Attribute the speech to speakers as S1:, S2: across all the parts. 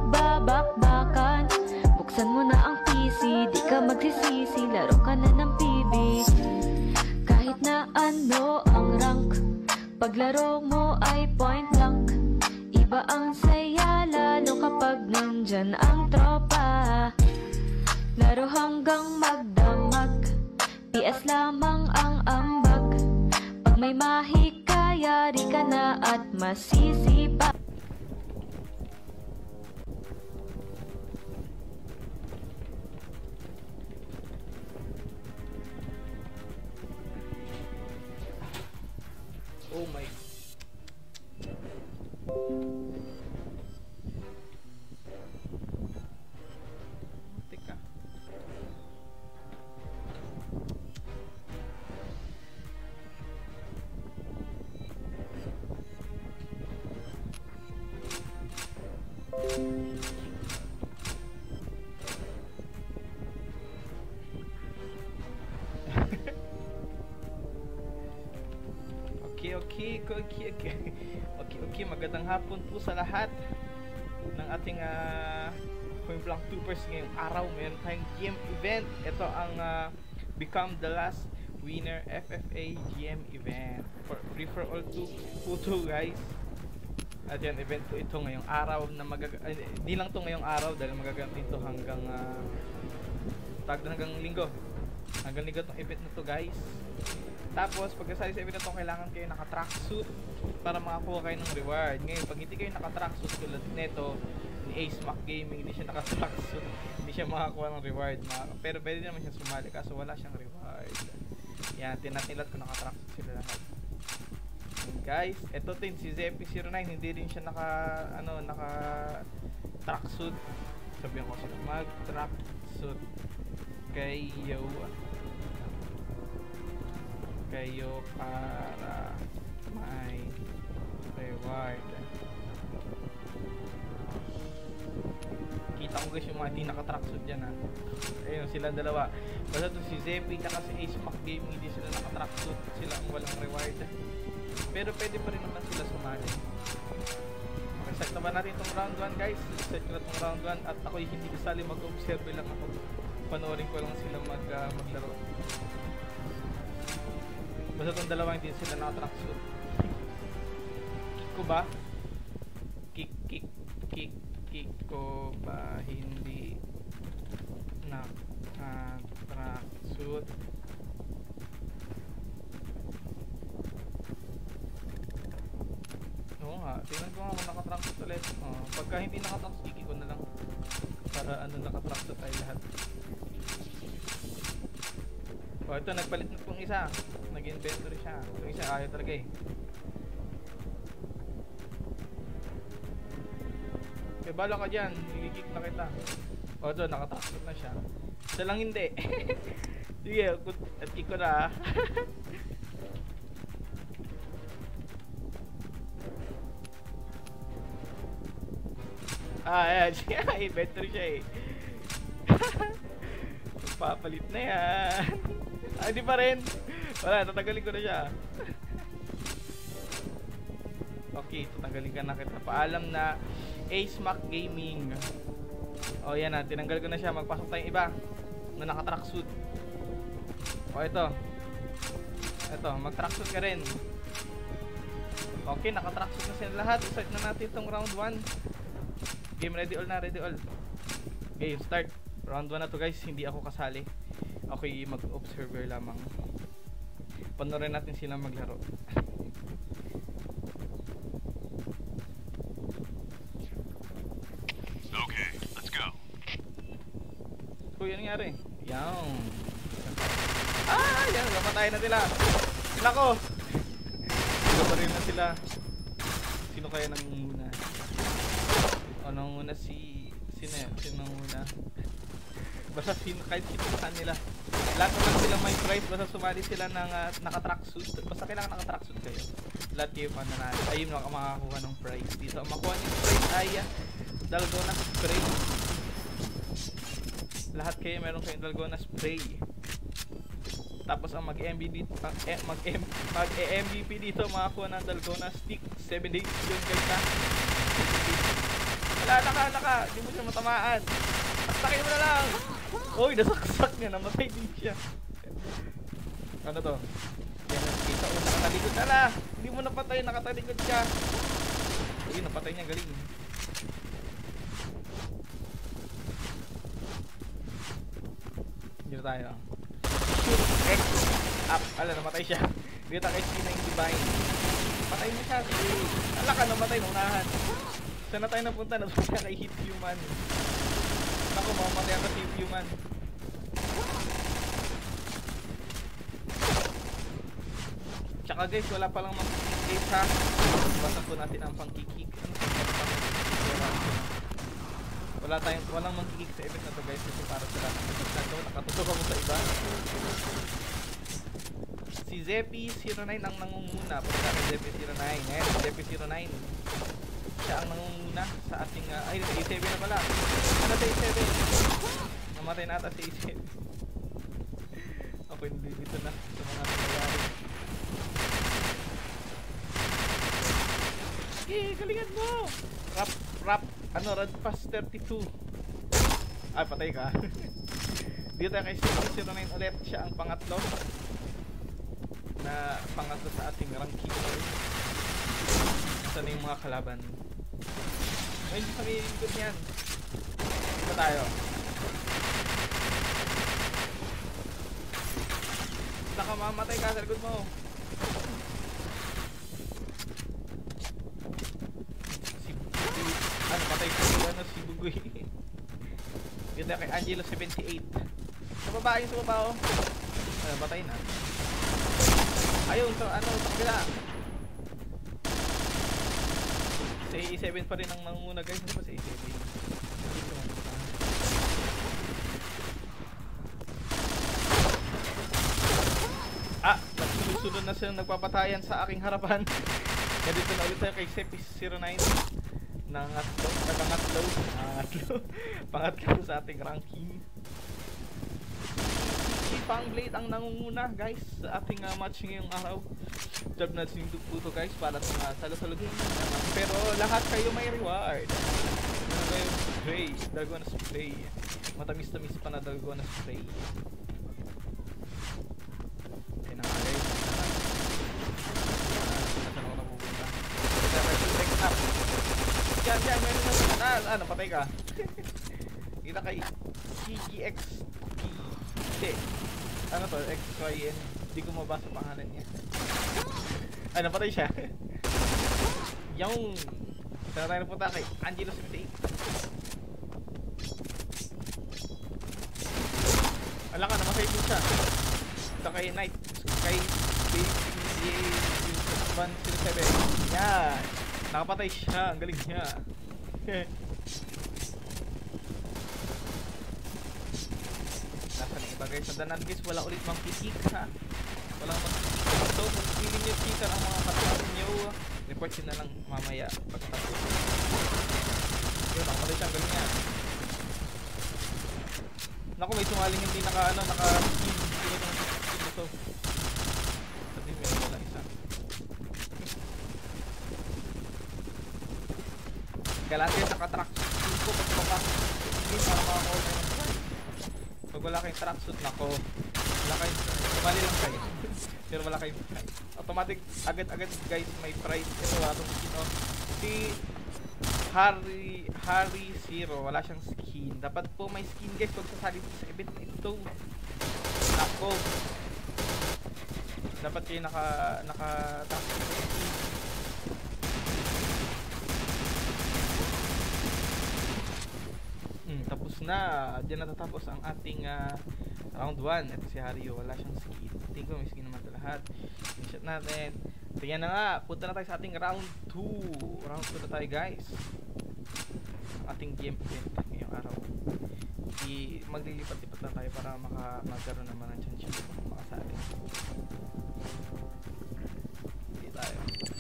S1: nagbabakbakan. Buksan mo na ang PC, di ka magsisisi, laro ka na ng PB. Kahit na ano ang rank, paglaro mo ay point blank. Iba ang saya, lalo kapag nandyan ang tropa. Laro hanggang magdamag, PS lamang ang ambag. Pag may mahikaya, di ka na at masisipa.
S2: Oh my. Teka. Okay, magandang hapon po sa lahat ng ating Point Blank Troopers ngayong araw. Meron tayong GM event. Ito ang Become the Last Winner FFA GM event for free for all to Puto, guys. At yan, event po ito ngayong araw na hindi lang to ngayong araw dahil magagamit ito hanggang hanggang linggo. Hanggang linggo itong event na to, guys. Tapos, pagkasali sa event na ito, kailangan kayo naka-tracksuit para makakuha kayo ng reward. Ngayon, pag hindi kayo naka-tracksuit tulad nito, ni Ace Mac Gaming, hindi siya naka-tracksuit, hindi siya makakuha ng reward. Pero pwede naman siya sumali, kaso wala siyang reward. Yan, tinatilat ko naka-tracksuit sila lahat. Guys, ito din, si Zeppy09, hindi rin siya naka-tracksuit. Sabihan ko sila, mag-tracksuit kayo para may reward. Kita ko guys yung mga hindi naka-tracksuit dyan, ha. Ayun, sila dalawa. Basta to si Zeppy at si Ace Mac Gaming, hindi sila naka-tracksuit, sila ang walang reward. Pero pwede pa rin naman sila sumali. Okay, set na ba natin itong round 1, guys? Set ko na itong round 1 at ako'y hindi kasali, mag-observe lang ako. Panoorin ko lang sila maglaro. Basta itong dalawa hindi sila naka-tracksuit. Kick ko ba? Kick ko ba hindi naka-tracksuit? Oo nga, tingnan ko nga kung naka-tracksuit ulit. Pagka hindi naka-tracksuit, kick ko na lang. Para naka-tracksuit tayo lahat. Ito, nagpalit na pong isa. Nag-inventory siya. Itong isa, ayaw talaga eh. Okay, bala ka dyan. Nagigik na kita. Ito, nakatracksuit na siya. Isa lang hindi. Sige, at kick ko na. Ayan. Inventory siya eh. Papalit na yan. Hindi pa rin. Wala, tatagalin ko na siya. Okay, tatagalin ka na kita. Paalam na Ace Mac Gaming. O yan na, tinanggal ko na siya. Magpasok tayong iba na naka-tracksuit. O ito, mag-tracksuit ka rin. Okay, naka-tracksuit na sila lahat. Start na natin itong round 1. Game ready all na, ready all. Okay, start. Round 1 na to, guys. Hindi ako kasali. Ako'y mag-observer lamang. Panoorin natin sila maglaro.
S3: Okay, let's go.
S2: Uy, ano nangyari? Yan. Yan. Kapatayin na sila. Nako! Kaparin na sila. Sino kaya nangunguna? Nangunguna Sino nangunguna? Basta kahit sino sa kanila. Lahat naman sila may prize. Basta sumali sila ng naka-tracksuit. Basta kailangan naka-tracksuit kayo. Lahat kayo mananalo. Ayun lang ang makakuha ng prize dito. Ang makuha niyo prize ay Dalgona spray. Lahat kayo meron kayong Dalgona spray. Tapos ang mag-MVP dito makakuha ng Dalgona stick. 7 days yun, guys, ha. Ala ka. Hindi mo siya matamaan. Atakin mo na lang. Uy, nasaksak niya. Namatay din siya. Ano to? Yan ang kita. Oh, nakatalikod na la. Hindi mo napatay. Nakatalikod siya. Uy, napatay niya. Galing. Dito tayo. Shoot X up. Ala, namatay siya. Dito tayo kay na yung divine. Patay mo siya. Ala ka, namatay. Naunahan. Saan na tayo napunta? Napunta kay Hit Human. Ako, mamamatay ako si Hit Human. Tsaka guys, wala palang mag-kick guys ha. Basta po natin ang pang-kick. Walang mag-kick sa event na to guys. Kasi para sa lahat ng nakatutok ako sa iba. Si Zeppy09 ang nangunguna. Punta kay Zeppy09. Ayan, si Zeppy09. Siya ang nangunguna sa ating ay, A7 na pala. Ano sa A7? Namatay na ata sa A7. Ako hindi dito na sa mga nangyayari. Okay, galingan mo! Rad Pass 32. Ay, patay ka. Dito tayo kay Zeppy09 ulit. Siya ang pangatlo sa ating ranking. Saan na yung mga kalaban? Ay, hindi kami good yan. Dito tayo. Baka mamatay ka sa likod mo. Patay si Bugoy. Dito kay Angelo 78. Sa baba oh. Patay na. Ayun, sa kabila. Sa A7 pa rin ang nangunguna guys. Ano pa sa A7? Nagsunod na silang nagpapatayan sa aking harapan. Dito na ulit tayo kay Zeppy09. Pangatlo sa ating ranking. Si Pangblade ang nangunguna guys sa ating match ngayong araw. Job na sinuto guys para sa salo-salugin. Pero lahat kayo may reward. Ano kayo? Spray. Dalgona spray. Matamis-tamis pa na dalgona spray. Okay na nga guys. Nasaan ako napupunta? Next up. Diyan, meron na sa kanal. Napatay ka. Kita kay CGX. Hindi. Ano to? XYN. Hindi ko mabasa pangalan niya. Napatay siya. Yung. Saan tayo napunta kay Angelo 78. Ala ka, namatay din siya. Ito kay Knight. Kay BJ107. Yan. Nakapatay siya, ang galing niya. Nasa na iba guys, sa danan guys, wala ulit mang pitik ha. Walang mag-pitik. So, kung feeling nyo cheater ang mga katakas nyo, report nyo na lang mamaya pagkatapos. Yun, nakapatay siya, ang galing niya. Naku, may sumaling hindi naka-skin. Sino itong skin na to? Sabi mo, wala isa. Kailangan kayo naka-tracksuit ko pag papasok sa para makakuha kayo ng buhay. Pag wala kayong tracksuit, nako, wala kayo, sumali lang kayo. Pero wala kayong buhay. Automatic, agad-agad guys, may price. Ito, wala itong skin. Si Harry Zero, wala siyang skin. Dapat po may skin guys pag sasali sa event na ito. Nako, dapat kayo naka-tracksuit. Tapos na, diyan natatapos ang ating round 1. Ito si Hario, wala siyang skin. Tingin ko may skin naman ito lahat. Screenshot natin. So yan na nga, punta na tayo sa ating round 2. Round 2 na tayo guys. Ang ating game event ngayong araw. Maglilipat-lipat na tayo para magkaroon naman ng chance makasali. Hindi tayo.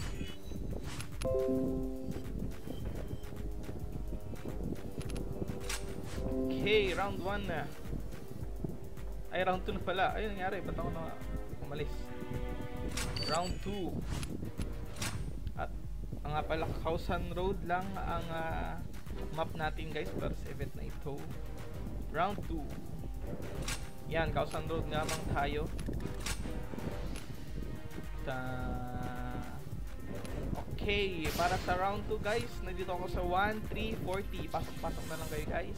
S2: Okay, round 1 na. Ay, round 2 na pala. Ayun, nangyari. Ba't ako na umalis? Round 2. At ang pala, Kausan Road lang ang map natin guys para sa event na ito. Round 2. Yan, Kausan Road nga mang tayo. Okay, para sa round 2 guys, nandito ako sa 1-3-40. Pasok na lang kayo guys.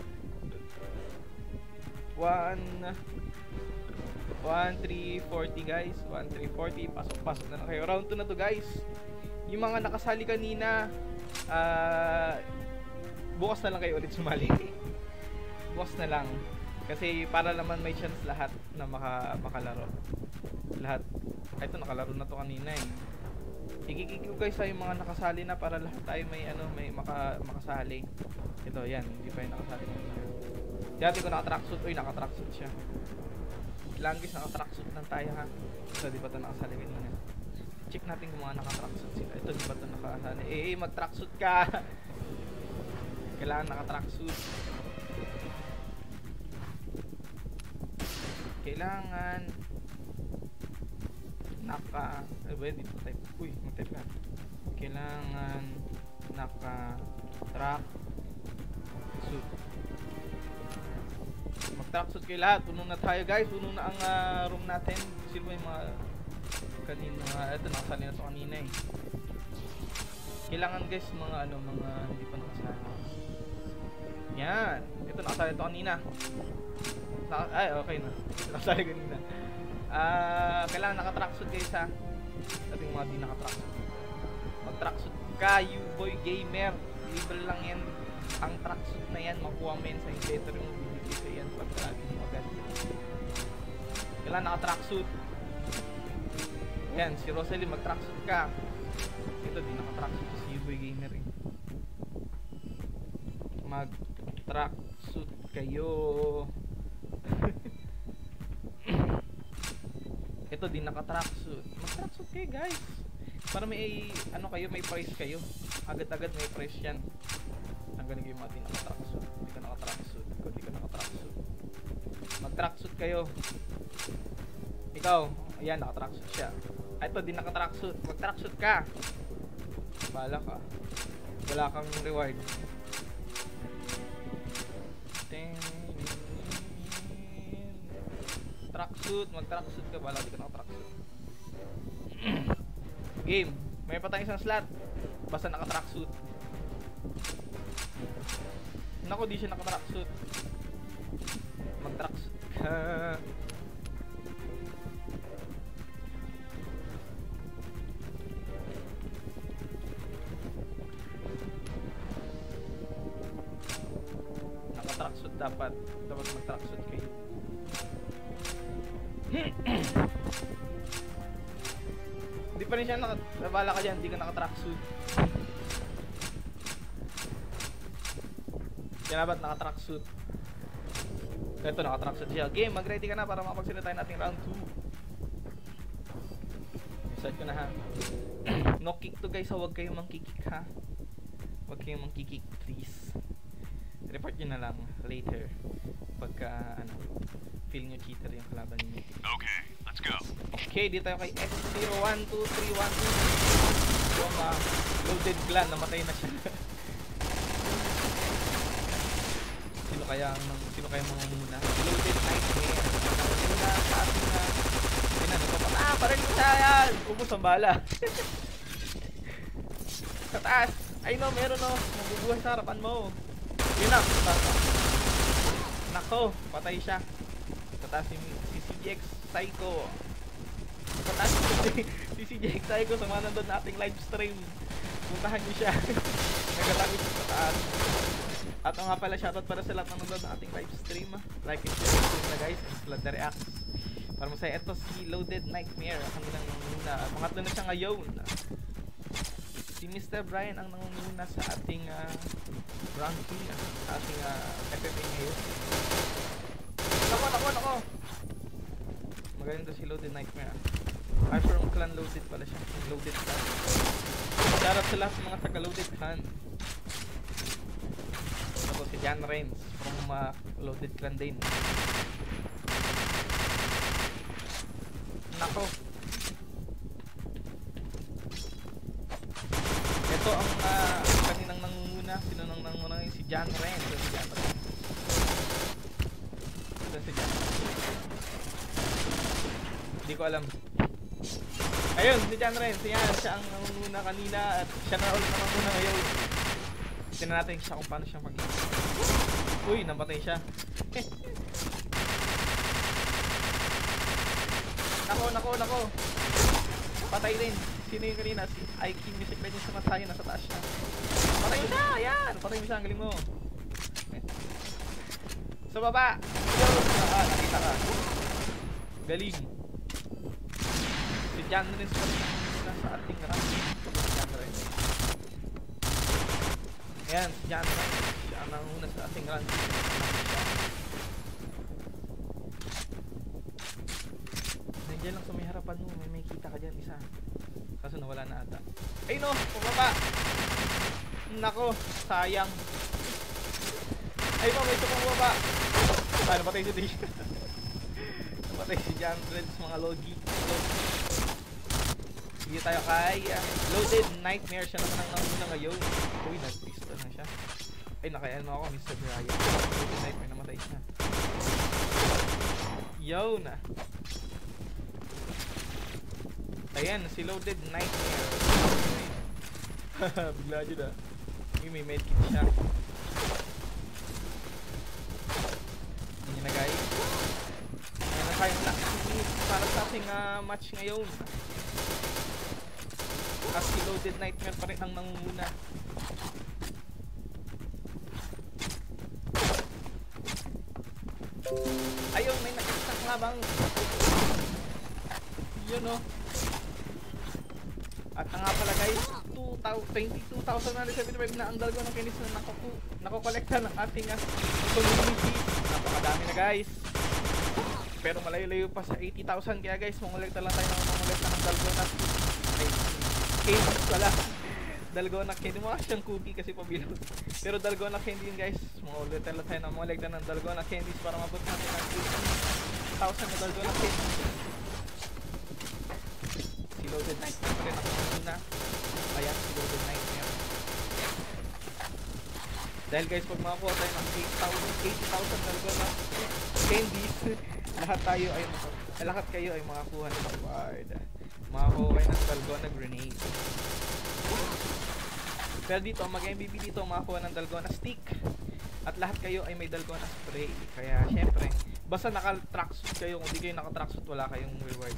S2: 1-3-40 guys. 1-3-40. Pasok na lang kayo. Round 2 na to guys. Yung mga nakasali kanina, bukas na lang kayo ulit sumali. Bukas na lang. Kasi para naman may chance lahat na makalaro. Lahat. Ito nakalaro na to kanina eh. Ikikik ko guys sa yung mga nakasali na para lahat tayo may makasali. Ito yan, hindi pa yung nakasali kanina. Dati ko naka-tracksuit. Uy, naka-tracksuit siya. Langis naka-tracksuit lang tayo ha. Ito di ba ito nakasali kanina? Check natin kung mga naka-tracksuit sila. Ito di ba ito nakasali? Mag-tracksuit ka! Kailangan naka-tracksuit. Kailangan ano ba yun? Dito type. Uy, mag-type ka. Kailangan naka-tracksuit. Mag-tracksuit kayo lahat. Puno na tayo guys. Puno na ang room natin. Sino ba yung mga kanina? Ito nakasali na ito kanina eh. Kailangan guys mga hindi pa nakasali. Yan. Ito nakasali ito kanina. Ay, okay na. Nakasali kanina. Kailangan naka-tracksuit guys ha. Sabi mga di naka-tracksuit. Mag-tracksuit ka, you boy gamer. Libre lang yan. Ang tracksuit na yan, makuha mo yan sa inventory mo. Bibigay sa yan pag lagi mo agad. Kailangan naka-tracksuit. Yan, si Rosalie mag-tracksuit ka. Ito di naka-tracksuit si you boy gamer eh. Mag-tracksuit kayo. Ito din naka-tracksuit. Mag-tracksuit kayo guys. Para may may price kayo. Agad-agad may price yan. Hanggang kayo mga din naka-tracksuit. Hindi ka naka-tracksuit. Ikaw di ka naka-tracksuit. Mag-tracksuit kayo. Ikaw, ayan naka-tracksuit siya. Ito din naka-tracksuit. Mag-tracksuit ka. Bahala ka. Wala kang reward. Tracksuit, mag-tracksuit ka. Bahala di ka naka-tracksuit. Game. May pa tayong isang slot. Basta naka-tracksuit. Nako, di siya naka-tracksuit. Mag-tracksuit ka. Naka-tracksuit dapat. Dapat mag-tracksuit kayo. Hindi pa rin siya nabala ka dyan, hindi ka naka-tracksuit. Kaya ba't naka-tracksuit? Ito naka-tracksuit siya. Game, mag-ready ka na para makapagsilita tayo nating round 2. Decide ko na ha. No kick to guys, so huwag kayong mangkikik ha. Huwag kayong mangkikik please. Report nyo na lang later pagka feel nyo cheater yung kalaban nyo.
S3: Okay, let's go.
S2: Okay, dito tayo kay X012312. Yung loaded clan, namatay na siya. Sino kaya muna? Loaded nightmare. Namatay na sa ating parang mo siya yan! Ubus ang bala. Sa taas! Ay no, meron no. Mabubuhay sa harapan mo. Yun na, nako, patay siya. Sa si CGX Psycho. Sa taas si CGX Psycho sa mga nandun nating live stream. Puntahan niyo siya. Nagatago siya sa taas. At nga pala, shoutout para sa lahat ng nandun na ating live stream. Like and share na guys. And flood the react. Para masaya, ito si Loaded Nightmare. Kanilang nangunguna. Pangatlo na siya ngayon. Si Mr. Brian ang nangunguna sa ating ranking. Sa ating FFA ngayon. Nako! Magaling to si Loaded Nightmare. I'm from Clan Loaded pala siya. Loaded Clan. Shoutout sa lahat ng mga taga-Loaded Clan. Ito si Jan Reigns from Loaded Clan din. Nako. Ito ang kaninang nangunguna. Sino nang nangunguna? Si Hindi ko alam. Ayun, si John Renz. Yan, siya ang nangunguna kanina at siya na ulit nangunguna ngayon. Tingnan natin siya kung paano siya mag... Uy, namatay siya. Nako. Patay din. Sino yung kanina? Si IQ Music Legends sumatay, nasa taas siya. Patay mo siya! Ayan! Patay mo siya, ang galing mo. Sa baba! Nakita ka. Galing. Si John Renz nasa ating rank. Ayan, si John Renz. Siya ang nanguna sa ating rank. Nandiyan lang sa may harapan mo. May kita ka dyan, isa. Kaso nawala na ata. Ay no! Pumaba! Nako! Sayang. Ay pa, may isa pang bumaba. Napatay si Dish. Napatay si John Renz, mga logi. Hindi tayo kay Loaded Nightmare. Siya naman ang nanguna ngayon. Uy, nag-pistol na siya. Ay, nakayan mo ako, Mr. Brian. Loaded Nightmare, namatay siya. Yo na. Ayan, si Loaded Nightmare. Bigla dyan ah. May medkit siya. Hindi na guys. Ayan na tayo na para sa ating match ngayon. At si Loaded Nightmare pa rin ang nangunguna. Ayun, may nakastak labang. Yun o. At nga pala guys, 22,975 na ang dalgo ng kinis na nakokolekta ng ating community. Napakadami na guys. Pero malayo-layo pa sa 80,000, kaya guys, mangolekta lang tayo ng dalgo na candies pala. Dalgona candy, mukha siyang cookie kasi pabilog. Pero dalgona candy yun guys. Mangolekta lang tayo ng ng dalgona candies para mabot natin ang 80,000 na dalgona candies. Si Loaded Nightmare pa rin ako muna. Ayan, si Loaded Nightmare. Dahil guys, pag makakuha tayo ng 80,000 dalgona candies, lahat kayo ay makakuha ng reward. Makakuha kayo ng dalgona grenade. Pero dito, mag-MVP dito, makakuha ng dalgona stick. At lahat kayo ay may dalgona spray. Kaya syempre, basta naka-tracksuit kayo. Kung di kayo naka-tracksuit, wala kayong reward.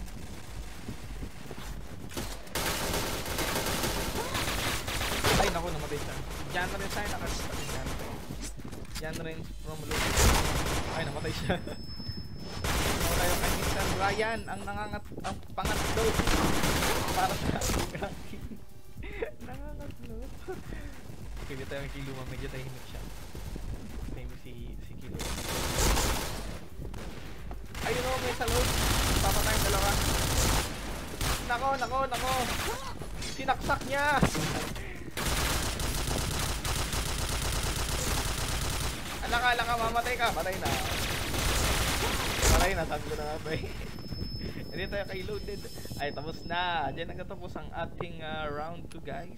S2: Ay naku, namatay siya. John Renz tayo, nakasipatid John Renz from Loaded. Ay, namatay siya. Naku tayo kay Mr. Ryan, ang pangatlo para sa ating ranking. Nangangatlo. Kaya tayo kay Luma, medyo tahimik siya. Tahimik si Kilo. Ayun o, may salod. Papatay yung dalawa. Nako. Sinaksak niya. Akala ka mamatay ka, patay na. Sabi ko na nga ba eh. Hindi tayo kay Loaded. Ay, tapos na. Diyan nagtatapos ang ating round 2 guys.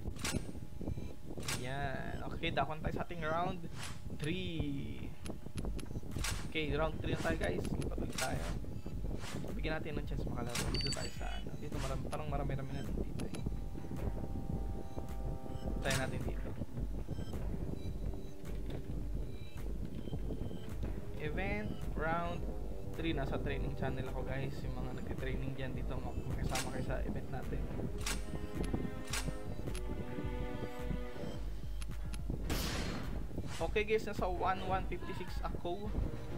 S2: Yan. Okay, dakon tayo sa ating round 3. Okay, round 3 na tayo guys. Patuloy tayo. Bigyan natin ng chance makalaro. Dito tayo sa ano. Dito parang marami-rami natin dito eh. Tayo natin dito. Event round 3, nasa training channel ako guys. Yung mga nagti-training dyan dito, makasama kayo sa event natin. Okay guys, nasa 1156 ako.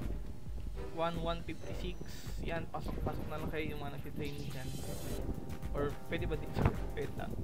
S2: 1156. Yan, pasok na lang kayo yung mga nagti-training dyan. Or pwede ba dito? Pwede lang.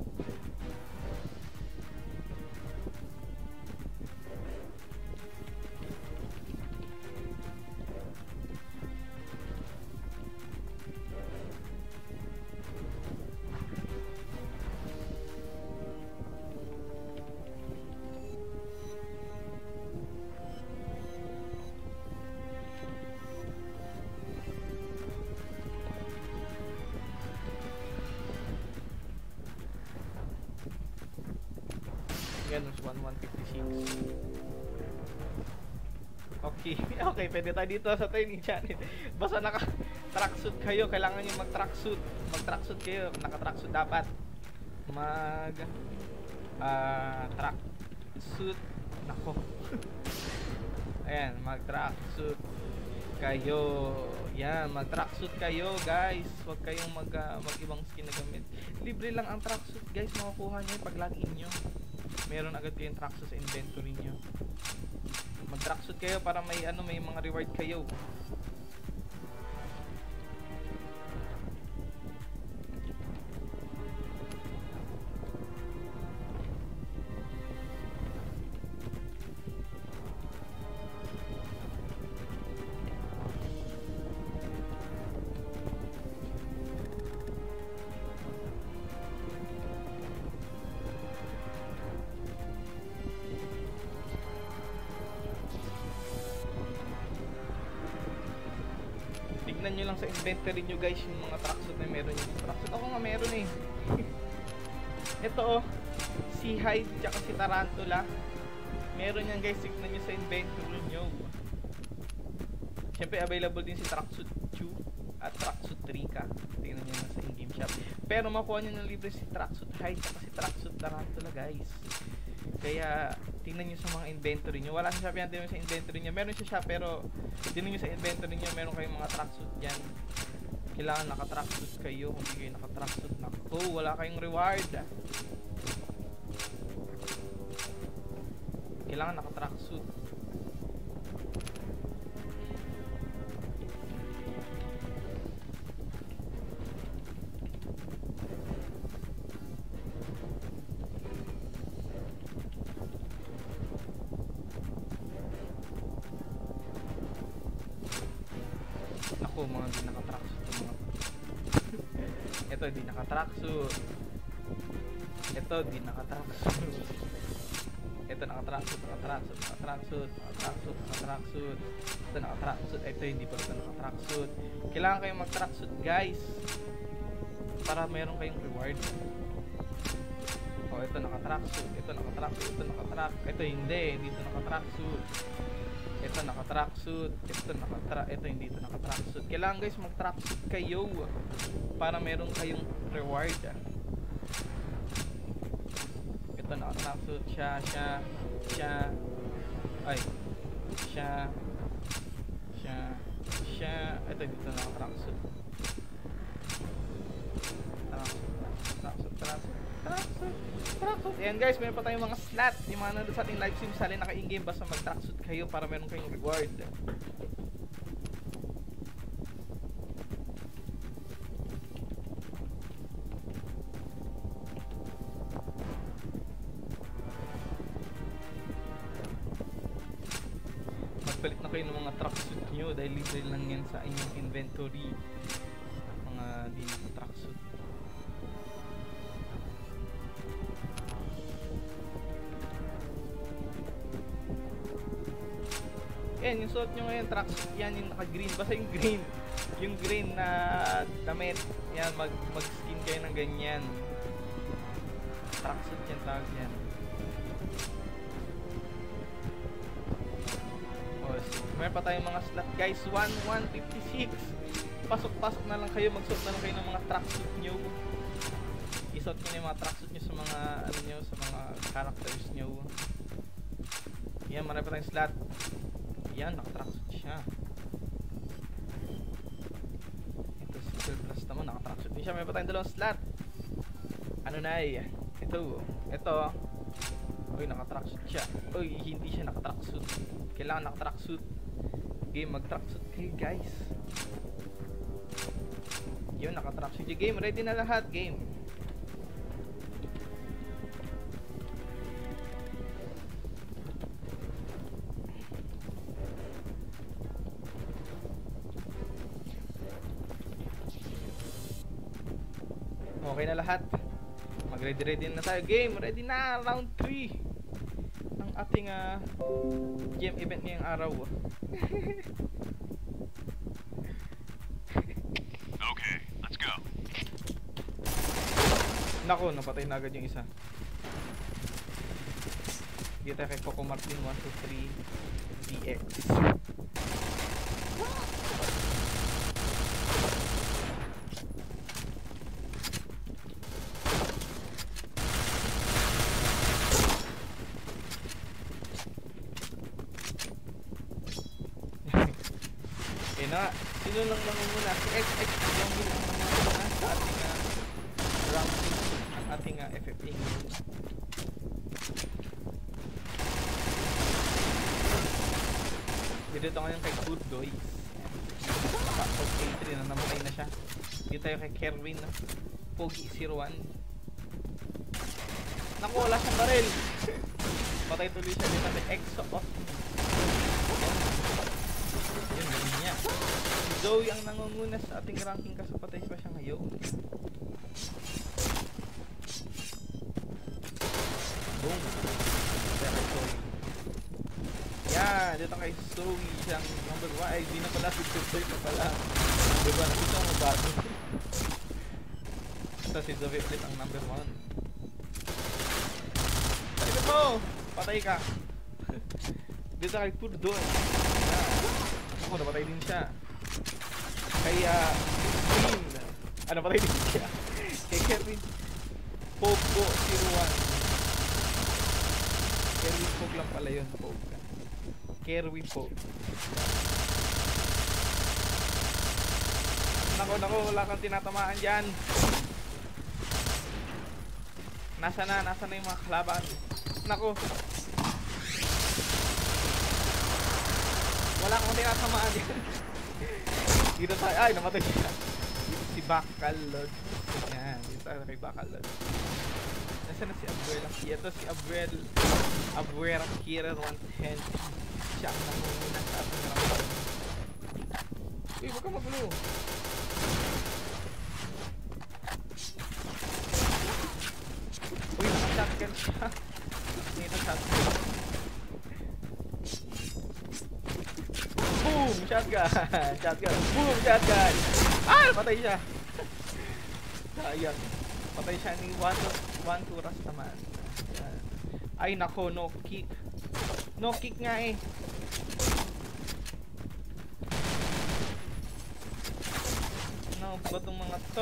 S2: Yan, 1156. Okay, okay, pwede tayo dito sa training channel. Basta naka-tracksuit kayo, kailangan nyo mag-tracksuit. Mag-tracksuit kayo, naka-tracksuit dapat. Tracksuit. Nako. Ayan, mag-tracksuit kayo. Yan, mag-tracksuit kayo, guys. Huwag kayong mag-ibang skin na gamit. Libre lang ang tracksuit, guys. Makukuha nyo pag login nyo. Meron agad kayong tracksuit sa inventory nyo. Mag-tracksuit kayo para may mga reward kayo. Tignan nyo lang sa inventory nyo, guys, yung mga tracksuit na meron yung tracksuit. Ako nga meron eh. Ito oh, si Hyde tsaka si Tarantula. Meron yan, guys. Tignan nyo sa inventory nyo. Siyempre available din si Tracksuit 2 at Tracksuit 3 tignan nyo lang sa in-game shop. Pero makuha nyo ng libre si Tracksuit Hyde tsaka si Tracksuit Tarantula, guys. Kaya tingnan nyo sa mga inventory nyo. Wala siya shop yan, tingnan nyo sa inventory nyo. Meron siya shop pero tingnan nyo sa inventory nyo. Meron kayong mga tracksuit dyan. Kailangan naka-tracksuit kayo. Kung hindi kayo naka-tracksuit, naku, wala kayong reward. Kailangan naka-tracksuit. Naku, mga di naka-tracksuit mga. Ito di naka-tracksuit. Ito di naka-tracksuit. Ito naka-tracksuit, naka-tracksuit, naka-tracksuit, naka-tracksuit, naka-tracksuit. Ito naka-tracksuit. Ito hindi pa ito naka-tracksuit. Kailangan kayong mag-tracksuit, guys, para meron kayong reward. Oh, ito naka-tracksuit, ito naka-tracksuit, ito naka-track. Ito hindi, dito naka-tracksuit. Ito naka-tracksuit, ito hindi ito naka-tracksuit. Kailangan, guys, mag-tracksuit kayo para meron kayong reward. Ito naka-tracksuit, siya. Ito dito naka-tracksuit. Tracksuit. Ayan, guys, meron pa tayong mga slot. Yung mga nandun sa ating live stream, sali naka-in-game, basta mag-tracksuit kayo para meron kayong reward. Magpalit na kayo ng mga tracksuit nyo dahil libre lang yan sa inyong inventory. Mga di naka-tracksuit. Yan, yung suot nyo ngayon, tracksuit yan, yung naka-green. Basta yung green. Yung green na damit. Yan, mag-skin kayo ng ganyan. Tracksuit yan, tawag yan. O, meron pa tayong mga slot, guys. 156. Pasok-pasok na lang kayo. Magsuot na lang kayo ng mga tracksuit nyo. Isuot nyo na yung mga tracksuit nyo sa mga, ano nyo, sa mga characters nyo. Yan, marami pa tayong slot. Yan, naka-tracksuit siya. Ito, Super Plus naman, naka-tracksuit din siya. May pa tayong dalawang slot. Ano na eh? Ito. Uy, naka-tracksuit siya. Uy, hindi siya naka-tracksuit. Kailangan naka-tracksuit. Game, mag-tracksuit kayo, guys. Yun, naka-tracksuit yung game. Ready na lahat, game. Okay na lahat. Mag-ready na tayo. Game, ready na. Round 3 ng ating gem event ngayong araw.
S3: Okay, let's go.
S2: Nako, napatay na agad yung isa. Dito tayo kay Coco Martin. 1, 2, 3. DX. Eh na, sino lang nangunguna? Si XX yung bilang nangunguna sa ating ranking ang ating FFA ngayon. Dito ngayon kay Good Doy. Top 83 na namatay na siya. Dito tayo kay Kerwin. Pogi 01. Naku, wala siyang baril. Patay tuloy siya dito kay EXO of. Yun, ganun niya. Si Zoe ang nangunguna sa ating ranking kaso patay pa siya ngayon. Boom. Kaya kay Zoe. Yan, dito kay Zoe siyang number 1. Ay, di na pala si Zoe na pala. Diba, nakita mo bago. Ito si Zoe ulit ang number 1. Sabi mo! Patay ka! Dito kay Purdoy. Ako, napatay din siya. Kaya, Queen. Napatay din siya. Kay Kevin Pogo 01. Kerwin Pog lang pala yun, Pog. Kerwin Pog. Nako, wala kang tinatamaan dyan. Nasa na yung mga kalaban. Nako. Wala akong tinatamaan dyan. Dito tayo, ay namatay siya. Si Bakalod. Yan, dito tayo kay Bakalod. Nasaan na si Abuel? Ito si Abuel. Abuel Kira 110. Siya ang nangunguna sa ating ramon. Uy, wag ka magulo. Uy, naka-shotgun siya. Dito shotgun. Boom! Shotgun! Shotgun! Boom! Shotgun! Ah! Patay siya! Sayang. Patay siya ni 1-2 Rastaman. Ay nako, no kick. No kick nga eh. No, ba itong mga to?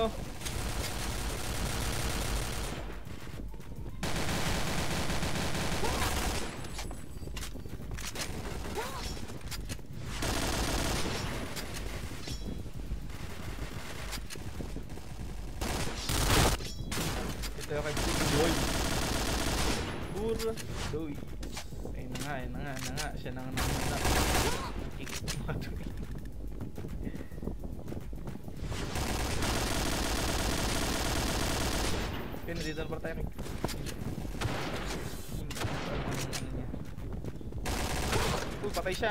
S2: Ito kay Purdoy. Purdoy. Ayun na nga. Siya nang nangunap. Okay, nandito na para tayo. Uy, patay siya.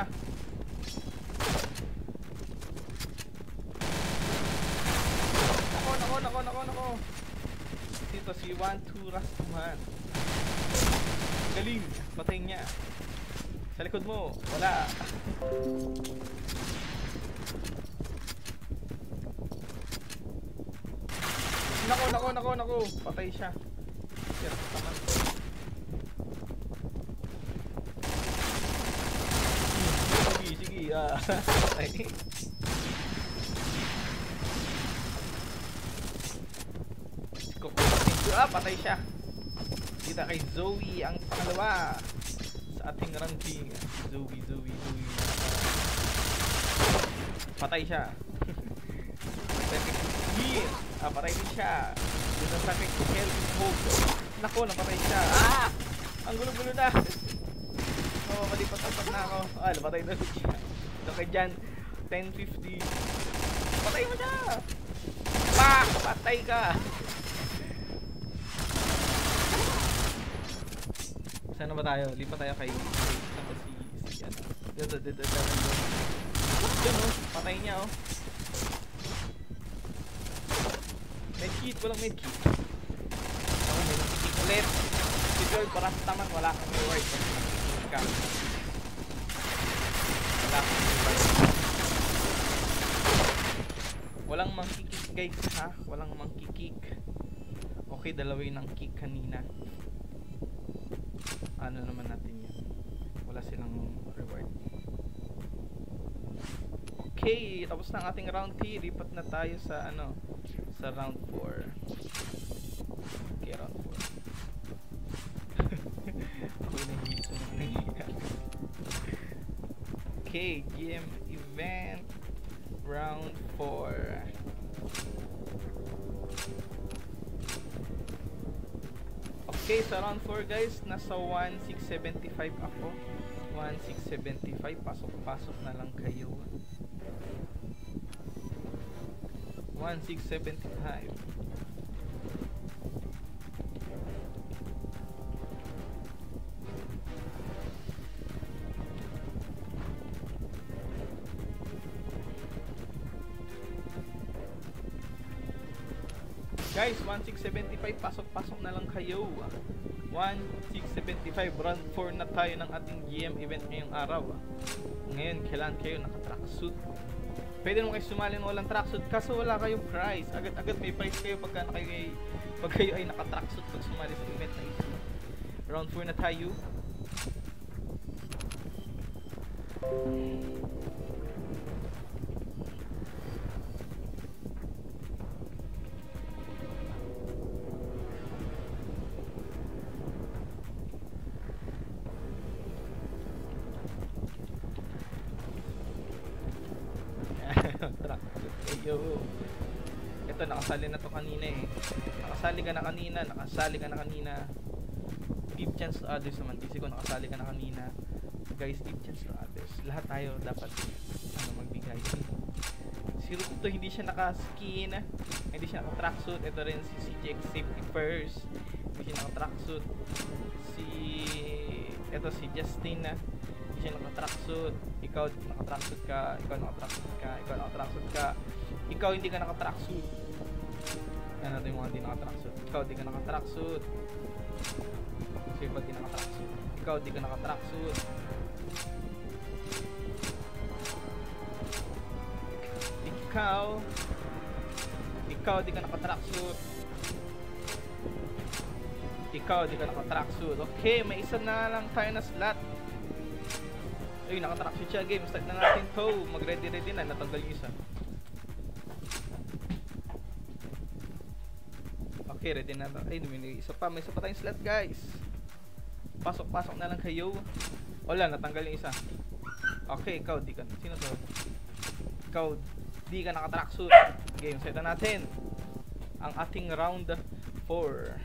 S2: Nako. Dito si 1-2 Rastaman. Galing, patay niya. Sa likod mo, wala. Nako. Patay siya. Shit, taman. Sige, patay. Patay siya. Kita kay Zoe ang pangalawa sa ating ranking. Zoe. Patay siya. Patay din siya. Dito sa kay Kelvin Hope. Nako, napatay siya. Ang gulo-gulo na. Malipat na ako. Napatay na siya. Ito kay Jan 1050. Patay mo siya. Patay ka. Saan ba tayo? Lipat tayo kay si ano. Dito. Yun patay niya Medkit, walang medkit. Ako may medkit ulit. Si Joy, parang taman, wala kang reward. Wala kang reward. Walang mangkikik guys ha. Walang mangkikik. Okay, dalawin ng kick kanina. Ano naman natin yun? Wala silang reward. Okay, tapos na ang ating round 3. Lipat na tayo sa ano, sa round 4. Okay, round 4. Ako yung nahihili sa mga nangyayari. Okay, GM event round 4. Okay, sa round 4 guys, nasa 1675 ako. 1675, pasok na lang kayo. 1675. Guys, 1675, pasok na lang kayo. 1675, round 4 na tayo ng ating GM event ngayong araw. Ngayon, kailangan kayo naka-tracksuit. Pwede naman kayo sumali ng walang tracksuit kaso wala kayong prize. Agad may prize kayo pag kayo ay naka-tracksuit pag sumali sa event na ito. Round 4 na tayo. Ito, nakasali na to kanina eh. Nakasali ka na kanina. Give chance to others naman. Kasi ko nakasali ka na kanina. Guys, give chance to others. Lahat tayo dapat magbigay. Si Ruto hindi siya naka-skin, hindi siya naka-tracksuit. Ito rin si CJX Safety First, hindi siya naka-tracksuit. Ito si Justin, hindi siya naka-tracksuit. Ikaw naka-tracksuit ka. Ikaw hindi ka naka-tracksuit. Yan natin yung mga hindi naka-tracksuit. Ikaw hindi ka naka-tracksuit. Sige ba di naka-tracksuit? Ikaw hindi ka naka-tracksuit. Ikaw di ka naka-tracksuit. Ikaw di ka naka-tracksuit. Okay, may isa na lang tayo na slot. Ay, naka-tracksuit siya. Game, start na natin to. Mag-ready na. Natanggal yung isa. Okay, ready na. Ay, may isa pa tayong slot, guys. Pasok na lang kayo. Wala, natanggal yung isa. Okay, ikaw di ka. Sino to? Ikaw di ka naka-tracksuit. Game, set na natin ang ating round 4.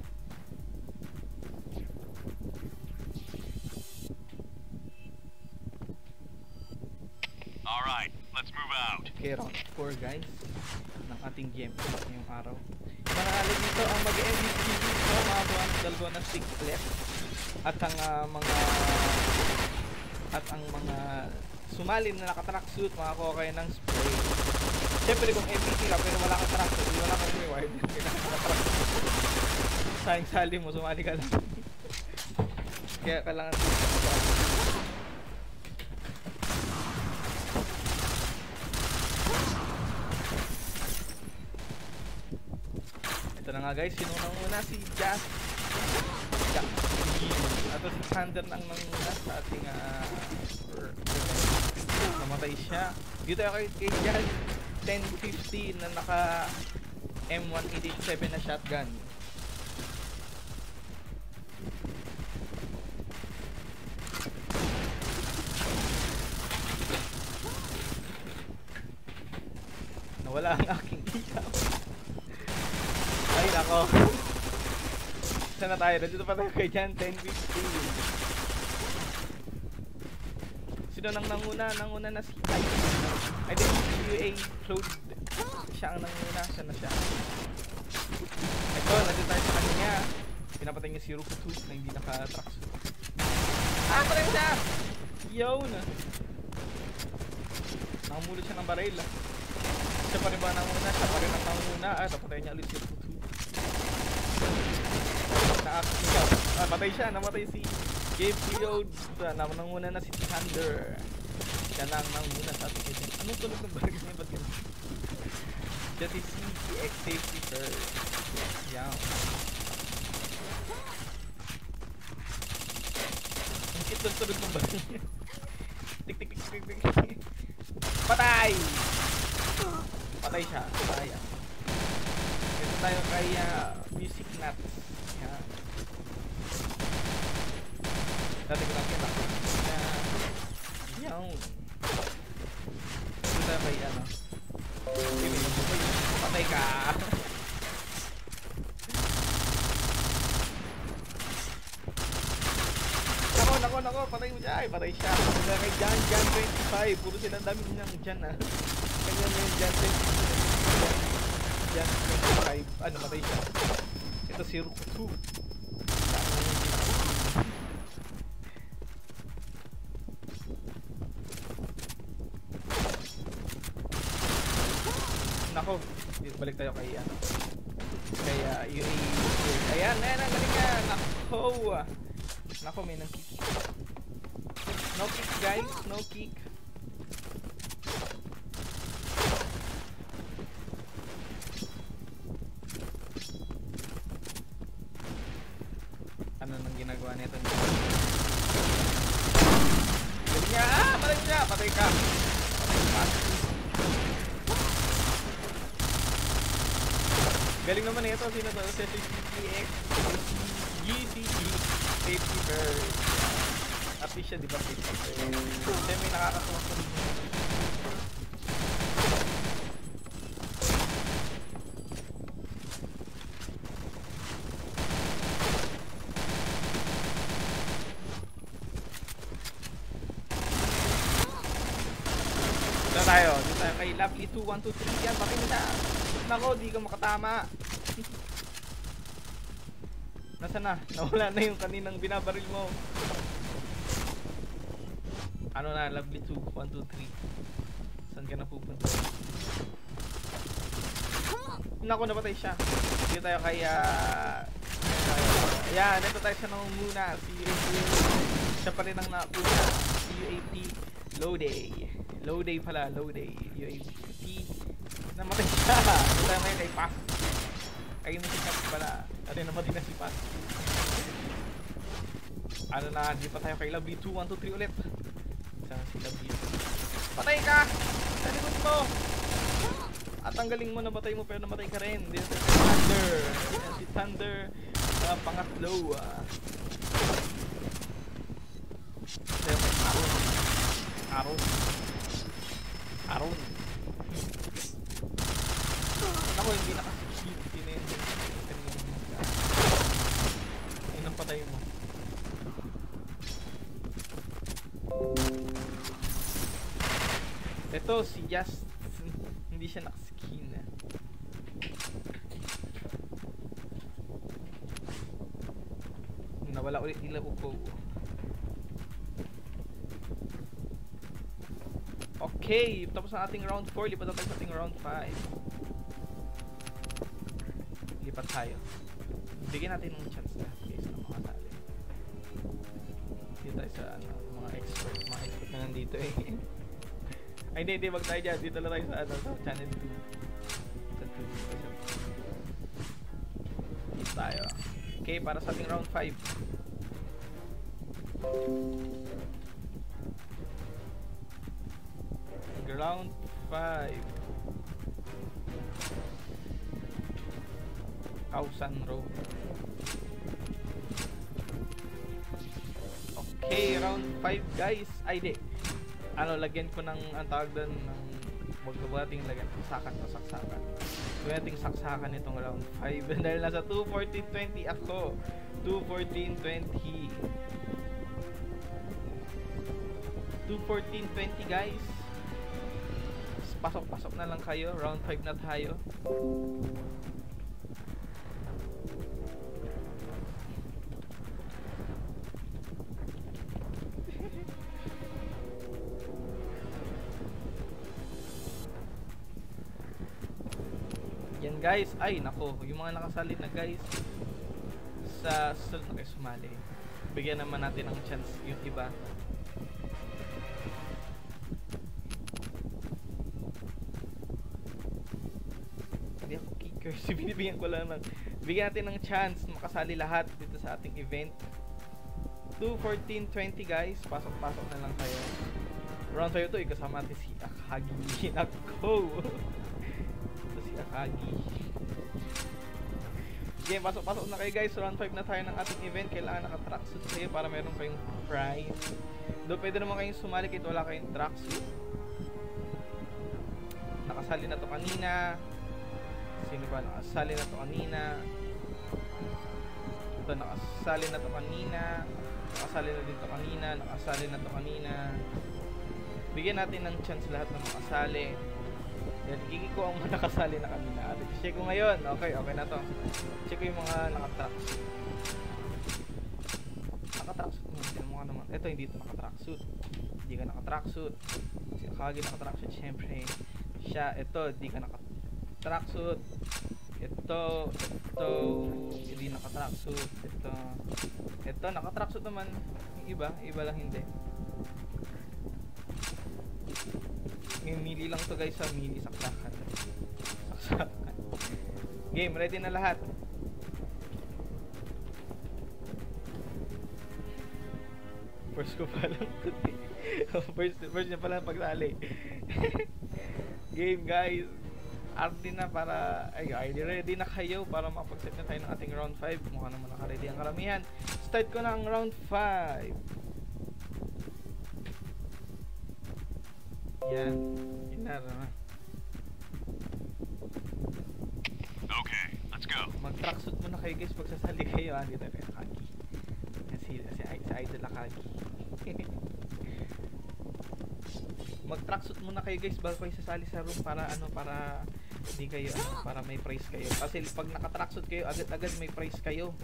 S3: Alright, let's move out.
S2: Okay, round 4 guys ng ating game ngayong araw. Mananalig nito ang mag-MVP dito, mga buwan Dalgona Stickless at ang mga sumalim na naka-tracksuit, makakuha kayo ng spray. Siyempre kung MVP ka pero wala kang tracksuit, wala kang reward. Sayang-sali mo, sumali ka lang. Kaya kailangan ito na nga guys, sino nang muna? Si Jack. At si Thunder nang muna sa ating namatay siya. Dito ako kay Jack 1050 na naka M187 na shotgun. Nawala ang aking ilaw. Ay nako. Saan na tayo? Dito pa tayo kay Jan 1050. Sino nang nanguna? Nanguna na si I think UA Cloud. Siya ang nanguna. Siya na siya. Ito, nandito tayo sa kanya. Pinapatay niya si Rukutu na hindi naka-tracksuit. Ah, patay siya! Yo na. Nakamulot siya ng baril. Siya pa rin ba nanguna? Siya pa rin ang nanguna. Ah, napatay niya ulit si Rukutu. Patay siya, namatay si Gabe Field. Nanguna na si Thunder. Siya lang nanguna sa ating agent. Anong tulog ng baril niya? Ba't yun? Siya si CX Safety First. Yan. Ang cute ng tulog ng baril niya. Tik tik tik tik tik. Patay! Ay! Patay siya. Sayang. Ito tayo kay Music Nuts. Yan. Dati ko lang kita. Yan. Ito tayo kay ano. Patay ka. Nako, patay mo siya. Ay, patay siya. Kaya kay Jan 25. Puro silang dami niyang Jan Kanya mo yung Jan 25. Jan 25. Ano, patay siya. Ito si Rukutu. Nako, balik tayo kay ano. Kaya UAE. Ayan, ang galing nga. Nako, may nang-kick. No kick guys, no kick. Ano nang ginagawa nito? Galing niya! Patay siya! Patay ka! Galing naman ito. Sino to? CCTX GCG Safety Bird. At least siya, di ba? Safety Bird. Kasi may nakakatuwa ko rin. Dito tayo kay Lovely 2123. Yan, bakit na? Nako, di ka makatama. Nasaan na? Nawala na yung kaninang binabaril mo. Ano na, Lovely 2123. Saan ka na pupunta? Nako, napatay siya. Dito tayo kay yan, dito tayo sa muna. Si UAP. Siya pa rin ang nauna. Si UAP Lowday pala, Lowday. UAP. Namatay siya. Dito tayo ngayon kay Pass. Kay Musikat pala. Ano namatay na si Pass. Ano na, di pa tayo kay Lovely 2123 ulit. Saan si Lovely? Patay ka! Sa likod mo! At ang galing mo, nabatay mo pero namatay ka rin. Dito si Thunder. Ayan si Thunder. Pangatlo. Aron. Ako hindi nakasikip. Yun ang patay mo. Ito si Just. Hindi siya nakaskin. Nawala ulit nila upo. Okay, tapos ang ating round 4. Lipat na tayo sa ating round 5. Lipat tayo. Bigyan natin ng chance lahat guys na mga tali. Dito tayo sa mga expert. Mga expert na nandito eh. Ay hindi, wag tayo dyan. Dito lang tayo sa, sa channel 2. Sa 2. Dito tayo. Okay, para sa ating round 5. Round 5. Kausan Road. Okay, round 5 guys. Ay di. Ano, lagyan ko ng ang tawag doon ng wag nating lagyan saksakan o saksakan. Gawin nating saksakan itong round 5 dahil nasa 2:14:20 ako. 2:14:20. 2:14:20 guys. Pasok na lang kayo. Round 5 na tayo. Yan guys. Ay nako, yung mga nakasalit na guys sa susunod na kayo sumali. Bigyan naman natin ng chance yung iba. Kasi binibigyan ko lang ng bigyan natin ng chance makasali lahat dito sa ating event. 2:14:20 guys, pasok na lang kayo. Round 5 to, kasama natin si Akagi. Nako! Ito si Akagi. Game, pasok na kayo guys. Round 5 na tayo ng ating event. Kailangan naka-tracksuit kayo para meron kayong prize. Doon pwede naman kayong sumali kahit wala kayong tracksuit. Nakasali na to kanina. Sino ba? Nakasali na to kanina. Ito, nakasali na to kanina. Nakasali na din to kanina. Nakasali na to kanina. Bigyan natin ng chance lahat ng makasali. Yan, gigi ko ang mga nakasali na kanina. Check ko ngayon. Okay na to. Check ko yung mga naka-tracksuit. Naka-tracksuit naman. Ito hindi ito naka-tracksuit. Hindi ka naka-tracksuit. Si Akagi naka-tracksuit. Siyempre. Siya, ito, hindi ka naka-tracksuit. Ito, hindi naka-tracksuit. Ito, naka-tracksuit naman. Yung iba lang hindi. Mili lang to guys sa mini saksakan. Game, ready na lahat. First ko pa lang. First niya pala pagsali. Game guys. RD na para ready na kayo para makapag-set na tayo ng ating round 5. Mukha naman naka-ready ang karamihan. Start ko na ang round 5. Yan. Naman.
S3: Okay, let's go.
S2: Mag-tracksuit muna kayo guys pag sasali kayo. Dito na Akagi. Si Idol Akagi. Mag-tracksuit muna kayo guys bago kayo sasali sa room para hindi kayo para may prize kayo. Kasi pag naka-tracksuit kayo, agad-agad may prize kayo.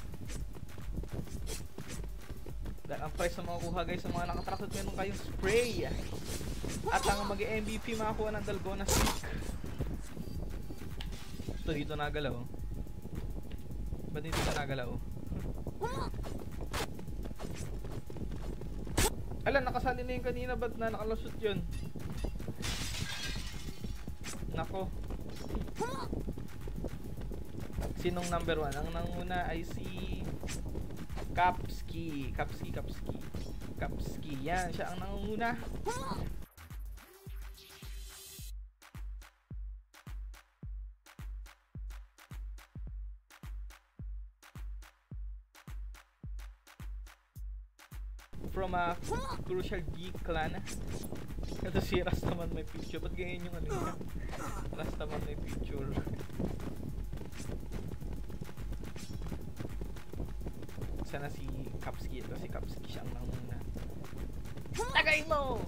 S2: Dahil ang prize na makukuha guys sa mga naka-tracksuit, meron kayong spray. At ang mag-MVP makakuha ng Dalgona stick. Ito dito nagalaw. Ba't dito nagalaw? Alam, nakasali na yung kanina. Ba't na nakalusot yun? Nako. Sinong number 1? Ang nanguna ay si Kapski. Yan, siya ang nanguna. From a Crucial Geek clan. Ito si Rastaman may picture. Ba't ganyan yung ano niya? Rastaman may picture. Sana si Kapski. Ito si Kapski siya ang nanguna. Tagayin mo!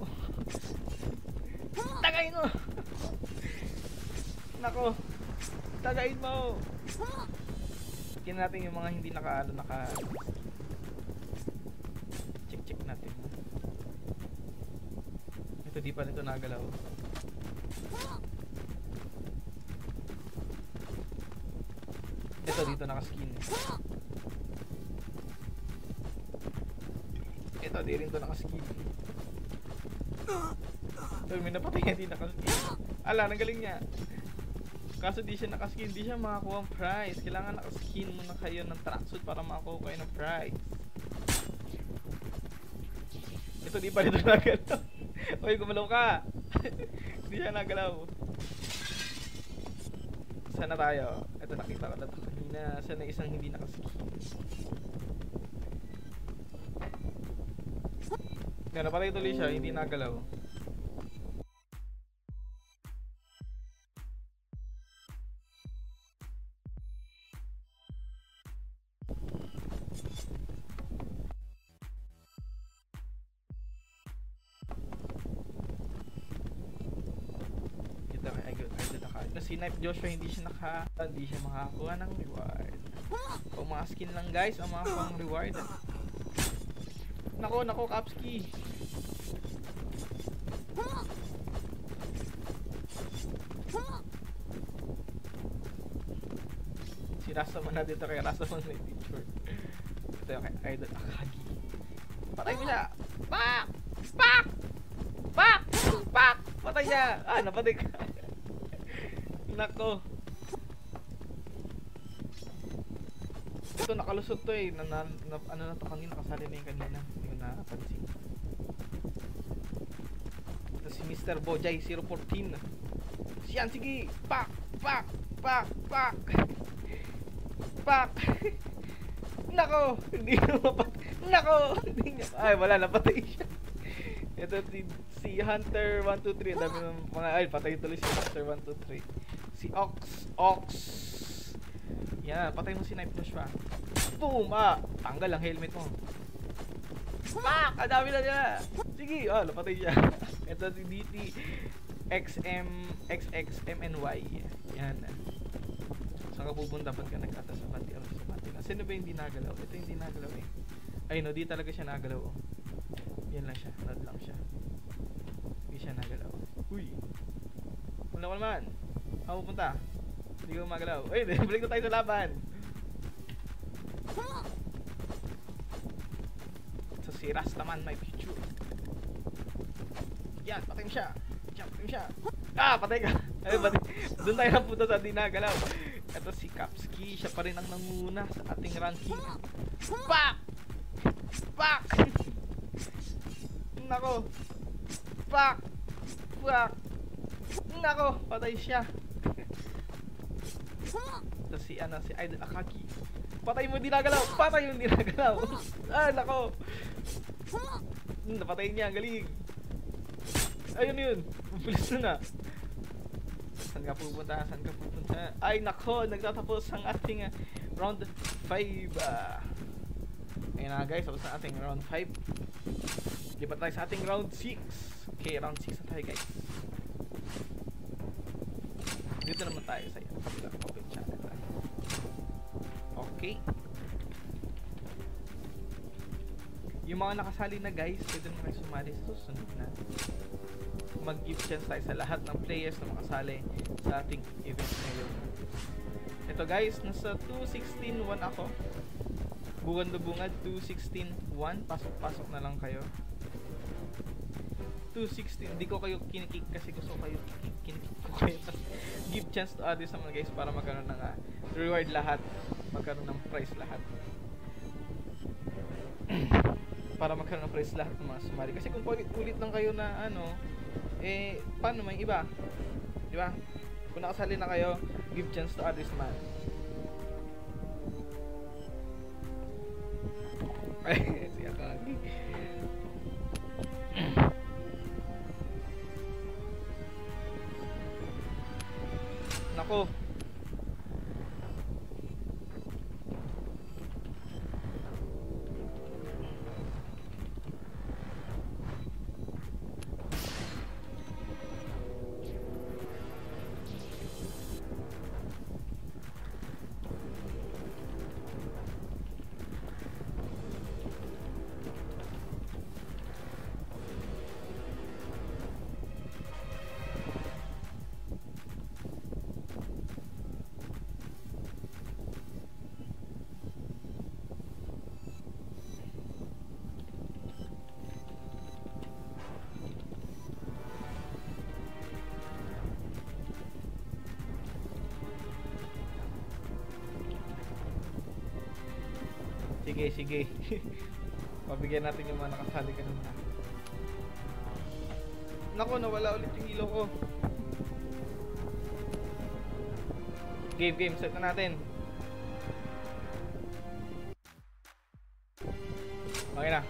S2: Tagayin mo! Nako! Tagayin mo! Tingnan natin yung mga hindi naka check natin. Ito di pa nito nagalaw. Ito dito naka-skin. Ito di rin to naka-skin. Pero may napatay niya di naka-skin. Ala, nagaling niya. Kaso di siya naka-skin, di siya makakuha ang prize. Kailangan naka-skin muna kayo ng tracksuit para makakuha kayo ng prize. Ito di pa nito nagalaw. Uy, gumalaw ka. Hindi siya nagalaw. Sana tayo. Ito nakita ko na ito kanina. Sana isang hindi nakaski. Yan, napatay tuloy siya. Hindi nagalaw. Si Knife Joshua hindi siya makakuha ng reward. Kung mga skin lang guys ang mga pang reward. Nako Kapski. Si Rastaman na dito kay Rastaman may picture. Ito yung kay Idol Akagi. Patay mo siya. Pak! Patay siya. Napatay ka. Nako. Ito nakalusot to eh. Ano na to kanina, nakasali na yung kanina. Hindi ko napansin. si Mr. Bojay 014. Siyan, sige. Pak. Pak. Pak. Pak. Pak. Nako, hindi na Nako, hindi niya. Ay, wala, napatay siya. Ito si Hunter 123. Dami ng mga, ay, patay tuloy si Hunter 123. Si Ox. Yan, patay mo si Knife Push pa. Boom! Tanggal ang helmet mo. Pak! Ang dami na niya. Sige, napatay siya. Ito si DT XXMNY. Yan. Saan ka pupunta? Ba't ka nagkata sa bati? Sino ba yung hindi nagalaw? Ito yung hindi nagalaw eh. Ay no, di talaga siya nagalaw. Yan lang siya. Nod lang siya. Hindi siya nagalaw. Uy! Wala ko naman. Saan pupunta? Hindi ko magalaw. Uy! Balik na tayo sa laban. So si Rastaman may future. Yan! Patay mo siya! Patay mo siya! Patay ka! Ay, doon tayo napunta sa di nagalaw. Ito si Kapski, siya pa rin ang nanguna sa ating ranking. Pak! Pak! Nako! Pak! Pak! Nako! Patay siya. Ito si Idol Akagi. Patay mo hindi nagalaw! Patay mo hindi nagalaw! Nako! Napatay niya, galing! Ayun yun! Bilis na. Saan ka pupunta? Ay nako, nagtatapos ang ating round 5. Ayun na guys, tapos na ating round 5. Lipat tayo sa ating round 6. Okay, round 6 na tayo guys. Dito naman tayo sa kabilang open channel. Okay. Yung mga nakasali na guys, pwede naman kayo sumali sa susunod na. Mag-give chance tayo sa lahat ng players na makasali sa ating event ngayon. Ito guys, nasa 216-1 ako. Bungad 216-1. Pasok na lang kayo. 216. Hindi ko kayo kinikik kasi gusto kayo kinikik ko kayo. Give chance to others naman guys para magkaroon ng reward lahat. Magkaroon ng prize lahat. Para magkaroon ng prize lahat ng mga sumali. Kasi kung ulit lang kayo na paano may iba? Di ba? Kung nakasali na kayo, give chance to others man. Ay, si Akagi. Nako. Sige. Pabigyan natin yung mga nakasali kanina. Nako, nawala ulit yung ilaw ko. Game, set na natin. Okay na.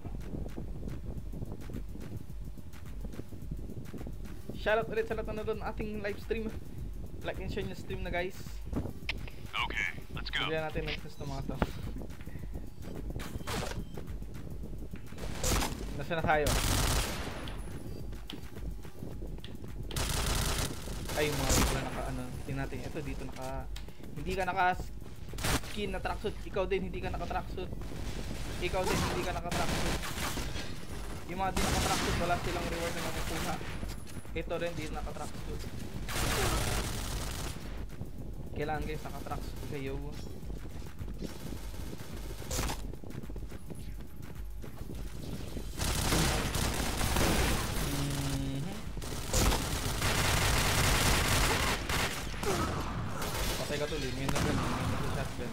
S2: Shoutout ulit sa lahat na nanonood ng ating live stream. Like and share yung stream na guys.
S3: Okay, let's go.
S2: Bigyan natin ng test ng mga to. Nasaan na tayo? Ay, yung mga people na tingnan natin. Ito dito hindi ka naka-skin na tracksuit. Ikaw din hindi ka naka-tracksuit. Yung mga di naka-tracksuit, wala silang reward na makukuha. Ito rin di naka-tracksuit. Kailangan guys naka-tracksuit kayo. Patay ka tuloy, may shotgun.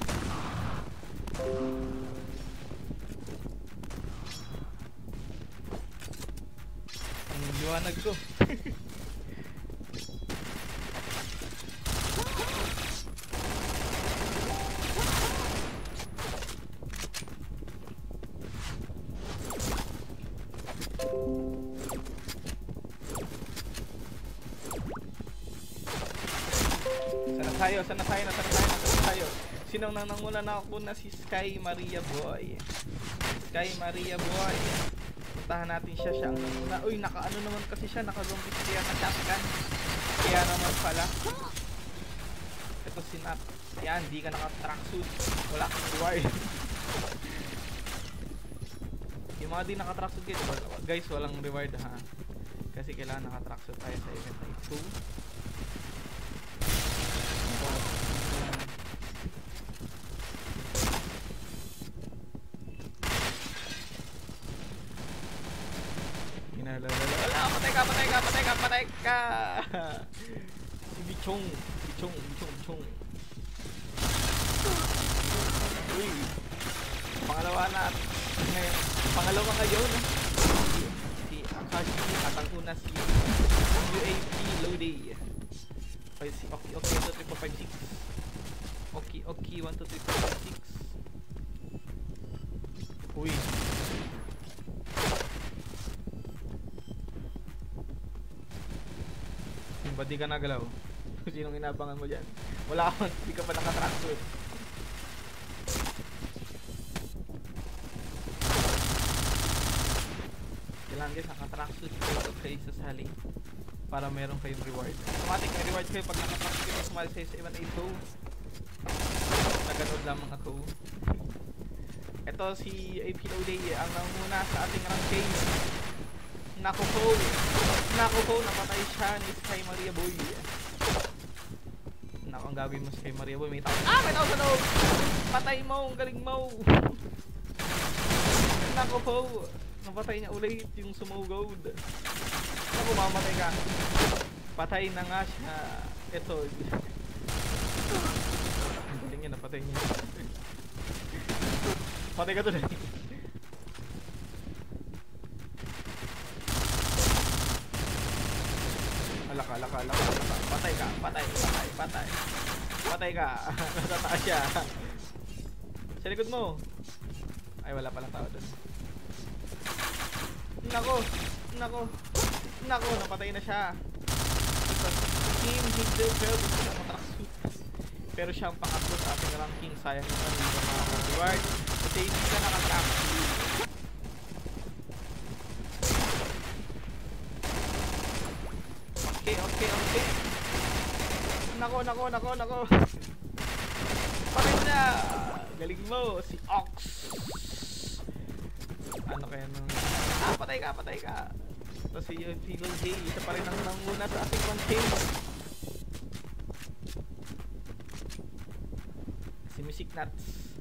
S2: Yung liwanag ko. Sana tayo. Sinong nangunguna na ako na si Sky Maria Boy. Sky Maria Boy. Puntahan natin siya ang nanguna. Uy, nakaano naman kasi siya, naka-zombie siya na shotgun. Kaya naman pala. Ito si Nat. Yan, di ka naka-tracksuit. Wala kang reward. Yung mga di naka-tracksuit guys, walang reward ha. Kasi kailangan naka-tracksuit tayo sa event na ito. Patay ka! Si Bichong. Uy. Pangalawa ngayon. Si Akashi at ang una si UAP Lodi. Okay, si Okay 1 2 3 4 5 6. Okay 1 2 3 4 5 6. Uy. Ba't di ka nagalaw? Sinong inabangan mo dyan? Wala ka, di ka pa nakatracksuit. Kailangan guys, nakatracksuit kayo sasali para meron kayong reward. Automatic may reward kayo pag nakatracksuit kayo sumali sa event 8. Naganood lamang ako. Ito si AP Lodi ang nanguna sa ating rankings. Nako po, napatay siya ni Sky Maria Boy. Nako, ang gagawin mo Sky Maria Boy, may tao sa loob. Patay mo, ang galing mo. Nako po, napatay niya ulit yung sumugod. Nako, mamatay ka. Patay na nga siya. Ito. Ang galing niya, napatay niya. Patay ka doon. Alaka. Patay ka. Natataas siya. Sa likod mo. Ay, wala palang tao doon. Nako, napatay na siya. Team Higdel pero siya ang pangatlo sa ating ranking. Sayang naman yung mga reward. Kasi hindi ka nakatrack. Okay. Nako. Patay na! Galing mo, si Ox. Ano kaya nung... patay ka. Ito si Philo J. Isa pa rin ang nanguna sa ating ranking. Si Music Nuts.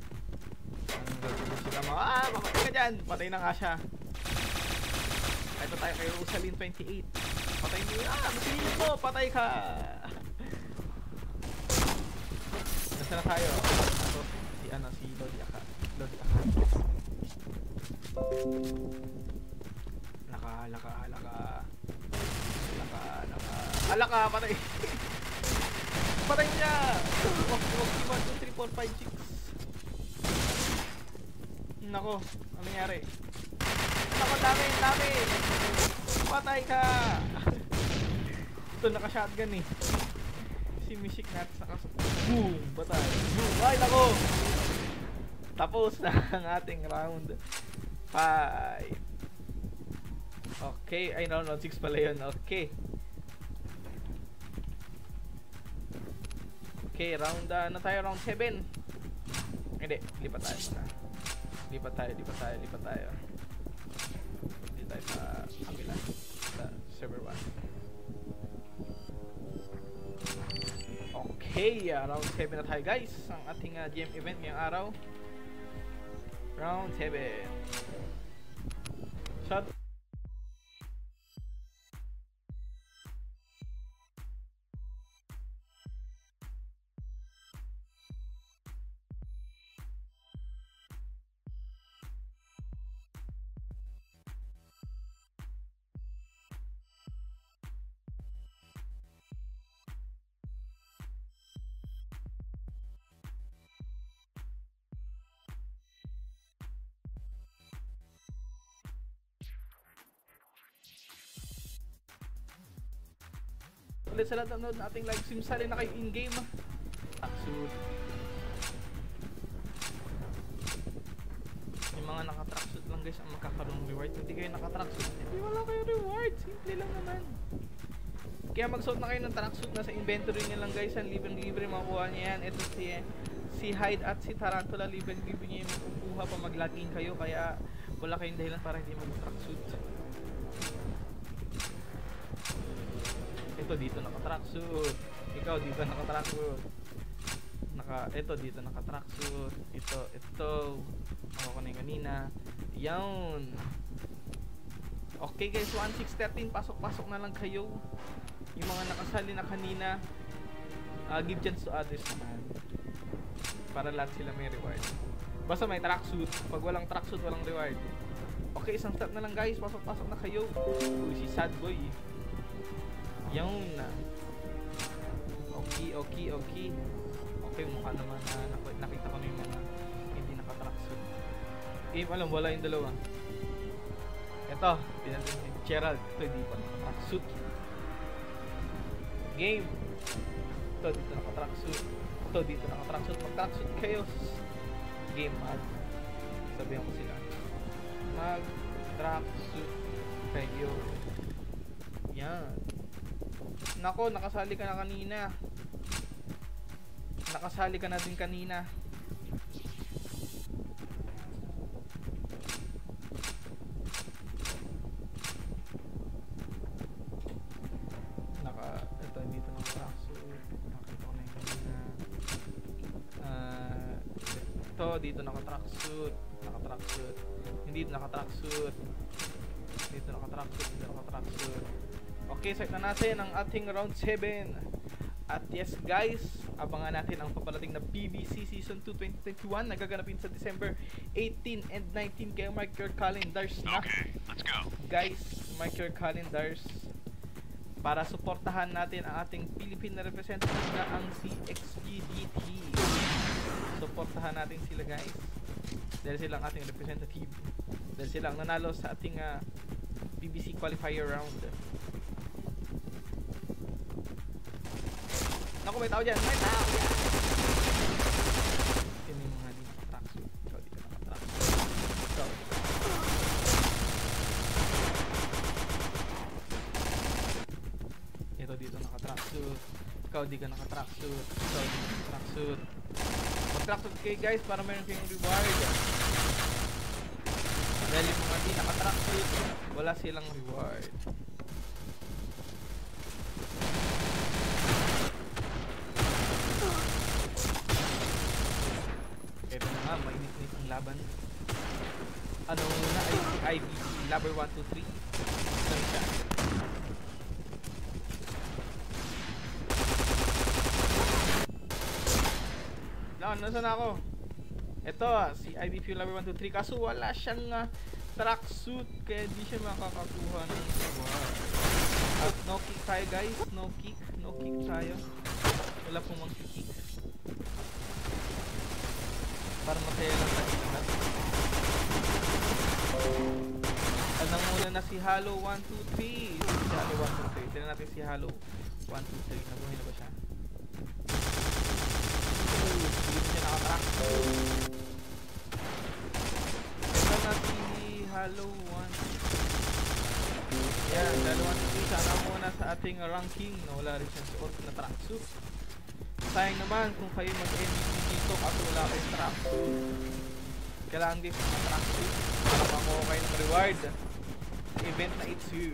S2: Mamatay ka dyan! Patay na nga siya. Ito tayo kay Rosaline 28. Patay mo yan! Mo, patay ka! Nasa na tayo? Ito, si Lodi Aka. Alaka, patay! Patay niya! Wag 1, 2, 3, 4, 5, 6. Nako, ano nangyari? Nako, dami! Patay ka! Ito, naka-shotgun eh. Si Music Nuts boom! Patay! Boom! Ay, nako! Tapos na ang ating round 5. Okay, ay round 6 pala yun. Okay, round ano tayo? Round 7. Hindi, lipat tayo muna. Lipat tayo. Hindi tayo sa kabila. Sa server 1. Okay, round 7 na tayo guys. Ang ating GM event ngayong araw. Round 7. Shot. ulit sa lahat ng nanonood nating live stream. Sali na kayo in-game. Tracksuit. Yung mga naka-tracksuit lang guys ang magkakaroon ng reward. Hindi kayo naka-tracksuit, hindi wala kayo reward. Simple lang naman. Kaya magsuot na kayo ng tracksuit. Nasa inventory nyo lang guys. Ang libre-libre makuha nyo yan. Ito si Hyde at si Tarantula. Libre-libre nyo yung makukuha pa mag-login kayo. Kaya wala kayong dahilan para hindi mag-tracksuit. Ito dito naka-tracksuit. Ikaw dito naka-tracksuit. Ito dito naka-tracksuit. Ito. Ako na yung kanina. Yan. Okay guys, 1613. Pasok na lang kayo. Yung mga nakasali na kanina, give chance to others naman. Para lahat sila may reward. Basta may tracksuit. Pag walang tracksuit, walang reward. Okay, isang step na lang guys. Pasok na kayo. Si Sad Boy. Yan na. Okay. Okay, mukha naman na nakita ko na yung mga hindi naka-tracksuit. Game, alam, wala yung dalawa. Ito, pinansin si Gerald. Ito, hindi pa naka-tracksuit. Game. Ito, dito naka-tracksuit. Ito, dito naka-tracksuit. Mag-tracksuit kayo. Game, sabihan ko sila. Mag-tracksuit kayo. Yan. Nako, nakasali ka na kanina. Nakasali ka na din kanina. Ito, dito ng tracksuit. Nakita ko na yung kanina. Ito, dito naka-tracksuit. Naka-tracksuit. Hindi naka-tracksuit. Dito naka-tracksuit. Dito naka-tracksuit. Okay, set na natin ang ating round 7. At yes guys, abangan natin ang paparating na PBC Season 2 2021 na gaganapin sa December 18 and 19. Kaya mark your calendars na.
S3: Okay, let's go.
S2: Guys, mark your calendars para suportahan natin ang ating Philippine representative na ang CXGDT. Suportahan natin sila guys. Dahil sila ang ating representative. Dahil sila ang nanalo sa ating PBC qualifier round. Naku, may tao dyan! May tao dyan! Yun yung mga di naka-tracksuit. Ikaw dito naka-tracksuit. Ikaw. Ito dito naka-tracksuit. Ikaw di ka naka-tracksuit. Ikaw di ka naka-tracksuit. Mag-tracksuit kayo guys para meron kayong reward. Dahil yung mga di naka-tracksuit, wala silang reward. Ito na nga, mainit-init ang laban. Ano muna ay si IBC Lover 123. Saan siya? Nasaan ako? Ito si IBC Lover 123. Kaso wala siyang tracksuit. Kaya di siya makakakuha ng reward. At no kick tayo guys. No kick tayo. Wala pong mag-kick. Para masaya lang natin lahat. Anong muna na si Halo 123. Si Halo 123. Tignan natin si Halo 123. Nabuhay na ba siya? Hindi siya nakatrack. Tignan natin si Halo 123. Yan, Halo 123. Sana muna sa ating ranking na wala rin siyang suot na tracksuit. Sayang naman kung kayo mag-MVP dito kasi wala kayong tracksuit. Kailangan din sa tracksuit para makuha kayo ng reward sa event na ito.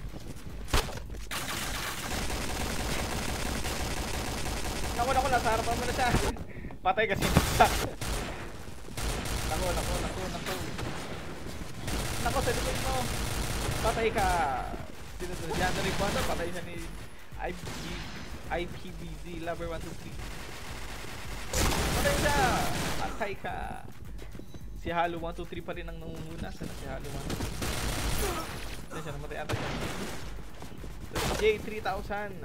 S2: Naku, nasa harapan mo na siya. Patay kasi siya. Naku. Naku, sa likod mo. Patay ka. Sinunod yan na rin po. Patay siya ni IPBZ Lover 123. Patay siya! Patay ka! Si Halo 123 pa rin ang nangunguna. Sana si Halo 123. Diyan siya, namatay ata siya. J3000.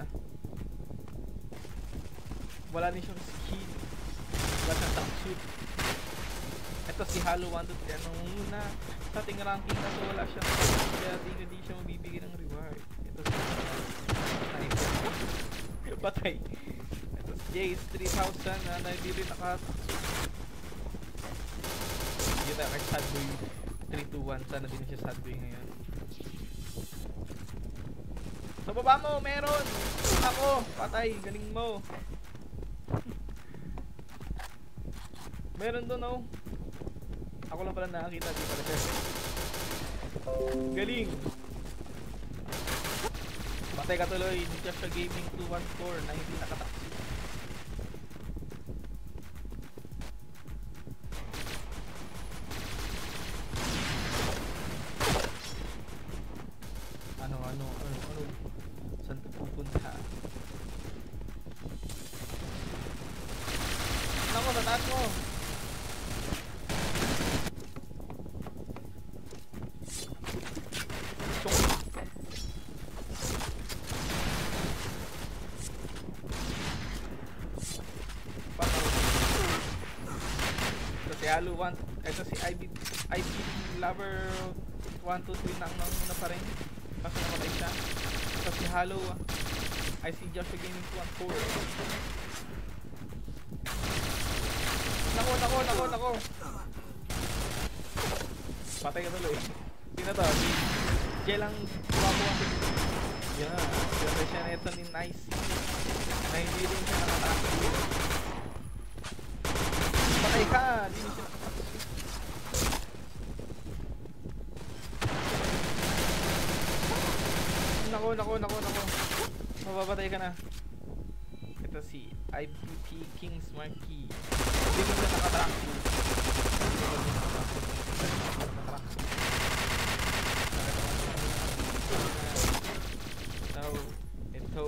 S2: Wala din siyang skin. Wala siyang tracksuit. Ito si Halo 123 ang nangunguna sa ating ranking na so wala siyang kaya di siya mabibigyan ng reward. Ito si Patay. Ito si Jace 3000 na hindi rin nakatakso. Hindi tayo kay Sadboy 321. Sana din siya Sadboy ngayon. Sa baba mo, meron! Ako! Patay! Galing mo! Meron doon, oh. Ako lang pala nakakita. Di pala siya. Galing! Patay ka tuloy ni Joshua Gaming 214 na hindi nakataksi. Ano? Saan ka pupunta? Nako, tataas mo! Si Halo 1, ito si IB Lover 123 na ang nanguna pa rin kasi namatay siya. Ito si Halo, I see Joshua Gaming 214. Nako. Patay ka tuloy. Sino to? Si Jay lang guwapo ang yan, siyempre siya na ito ni Nice na hindi rin siya nakatakas. Patay ka! Hindi mo siya nakatakas. Nako. Mababatay ka na. Ito si IBP Kings Marquee. Hindi mo siya nakatakas. So, ito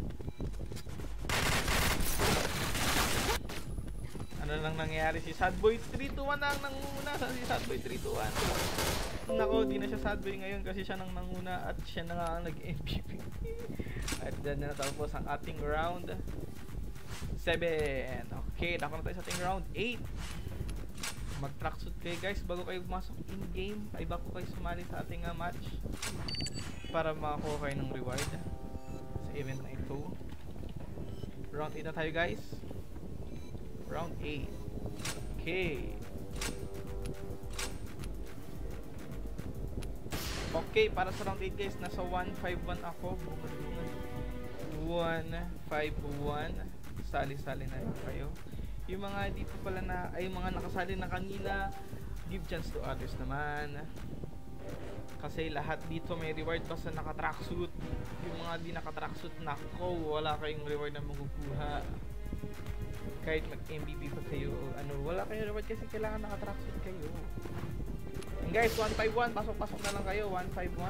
S2: ano nang nangyayari? Si Sadboy 321 na ang nanguna. Si Sadboy 321. Nako, di na siya Sadboy ngayon kasi siya nang nanguna at siya na nga ang nag-MVP. At dyan na natapos ang ating round 7. Okay, dako na tayo sa ating round 8. Mag-tracksuit kayo guys bago kayo pumasok in-game. Ay bago kayo sumali sa ating match para makakuha kayo ng reward sa event na ito. Round 8 na tayo guys. Round 8. Okay. Okay, para sa round 8 guys, nasa 151 ako. 151. Sali-sali na rin kayo. Yung mga di pa pala na, ay mga nakasali na kanina, give chance to others naman. Kasi lahat dito may reward basta naka-tracksuit. Yung mga di naka-tracksuit, nako, wala kayong reward na makukuha. Kahit mag-MVP pa kayo o ano, wala kayong reward kasi kailangan naka-tracksuit kayo. And guys, 151, pasok na lang kayo, 151.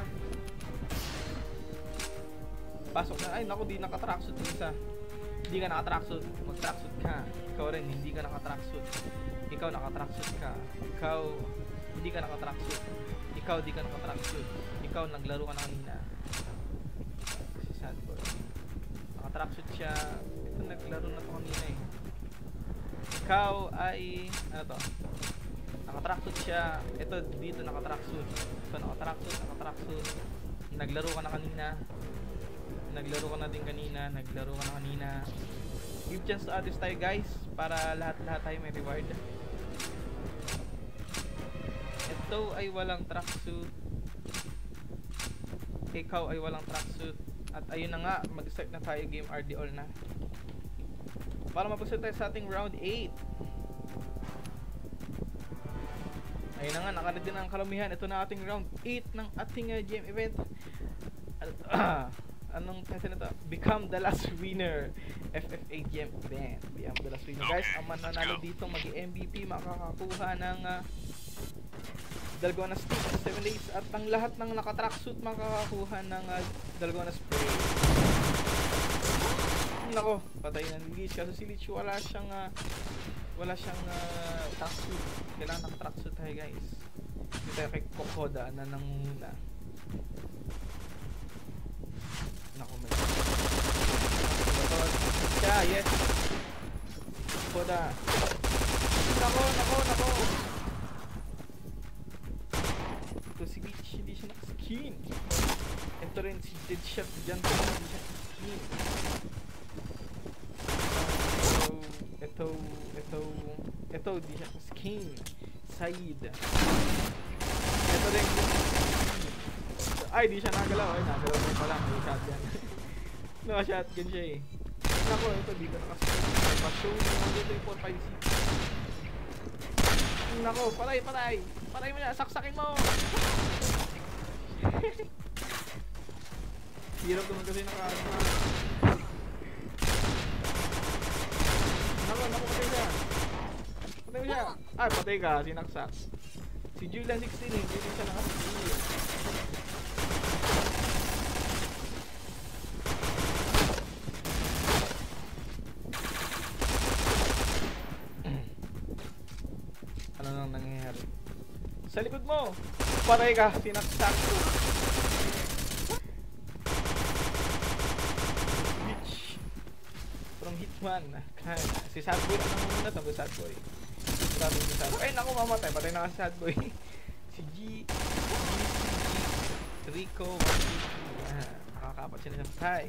S2: Pasok na, ay naku, di naka-tracksuit yung isa. Hindi ka naka-tracksuit, mag-tracksuit ka. Ikaw rin, hindi ka naka-tracksuit. Ikaw naka-tracksuit ka. Ikaw, hindi ka naka-tracksuit. Ikaw, di ka naka-tracksuit. Ikaw, naglaro ka na kanina. Si Sadboy. Naka-tracksuit siya. Ito, naglaro na to kanina eh. Ikaw ay, ano to? Naka-tracksuit siya. Ito, dito naka-tracksuit. Ito, naka-tracksuit. Naglaro ka na kanina. Naglaro ka na din kanina. Naglaro ka na kanina. Give chance to others tayo guys para lahat tayo may reward. Ito ay walang tracksuit. Ikaw ay walang tracksuit. At ayun na nga, mag-start na tayo, game RD all na. Para mapag-start tayo sa ating round 8. Ayun na nga, nakaready na ang kalamihan. Ito na ating round 8 ng ating GM event. Anong title na to? Become the last winner. FFA GM event. Become the last winner guys. Ang mananalo dito mag-MVP, makakakuha ng Dalgona stick 7 days. At ang lahat ng naka-tracksuit makakakuha ng Dalgona spray. Nako, patay na ni Lich. Kasi si Lich wala siyang tracksuit. Kailangan naka-tracksuit tayo guys. Dito tayo kay Kokoda na nanguna. Nako, may siya, yes. Kokoda. Nako. Ito si Lich, hindi siya naka-skin. Ito rin si Deadshot dyan. Hindi siya skin. Ito, di siya skin. Side. Ito din. Ay, di siya nagalaw. Ay, nagalaw na pala. May shotgun. Naka-shotgun siya eh. Nako, ito, di ka nakaskin. Pa-show naman dito yung 4, 5, 6. Nako, patay. Patay mo na, saksakin mo. Hirap naman kasi naka-ano. Nako, patay siya. Patay mo siya. Ay, patay ka, sinaksak. Si Julian 16 eh, hindi siya nakasakin. Ano nang nangyayari? Sa likod mo! Patay ka, sinaksak. Bitch. From Hitman. Si Sadboy na muna to, Sadboy. Sabi si Sadboy. Ay naku, mamatay. Patay na ka si Sadboy. Si Rico. Nakakapat siya na siya. Patay.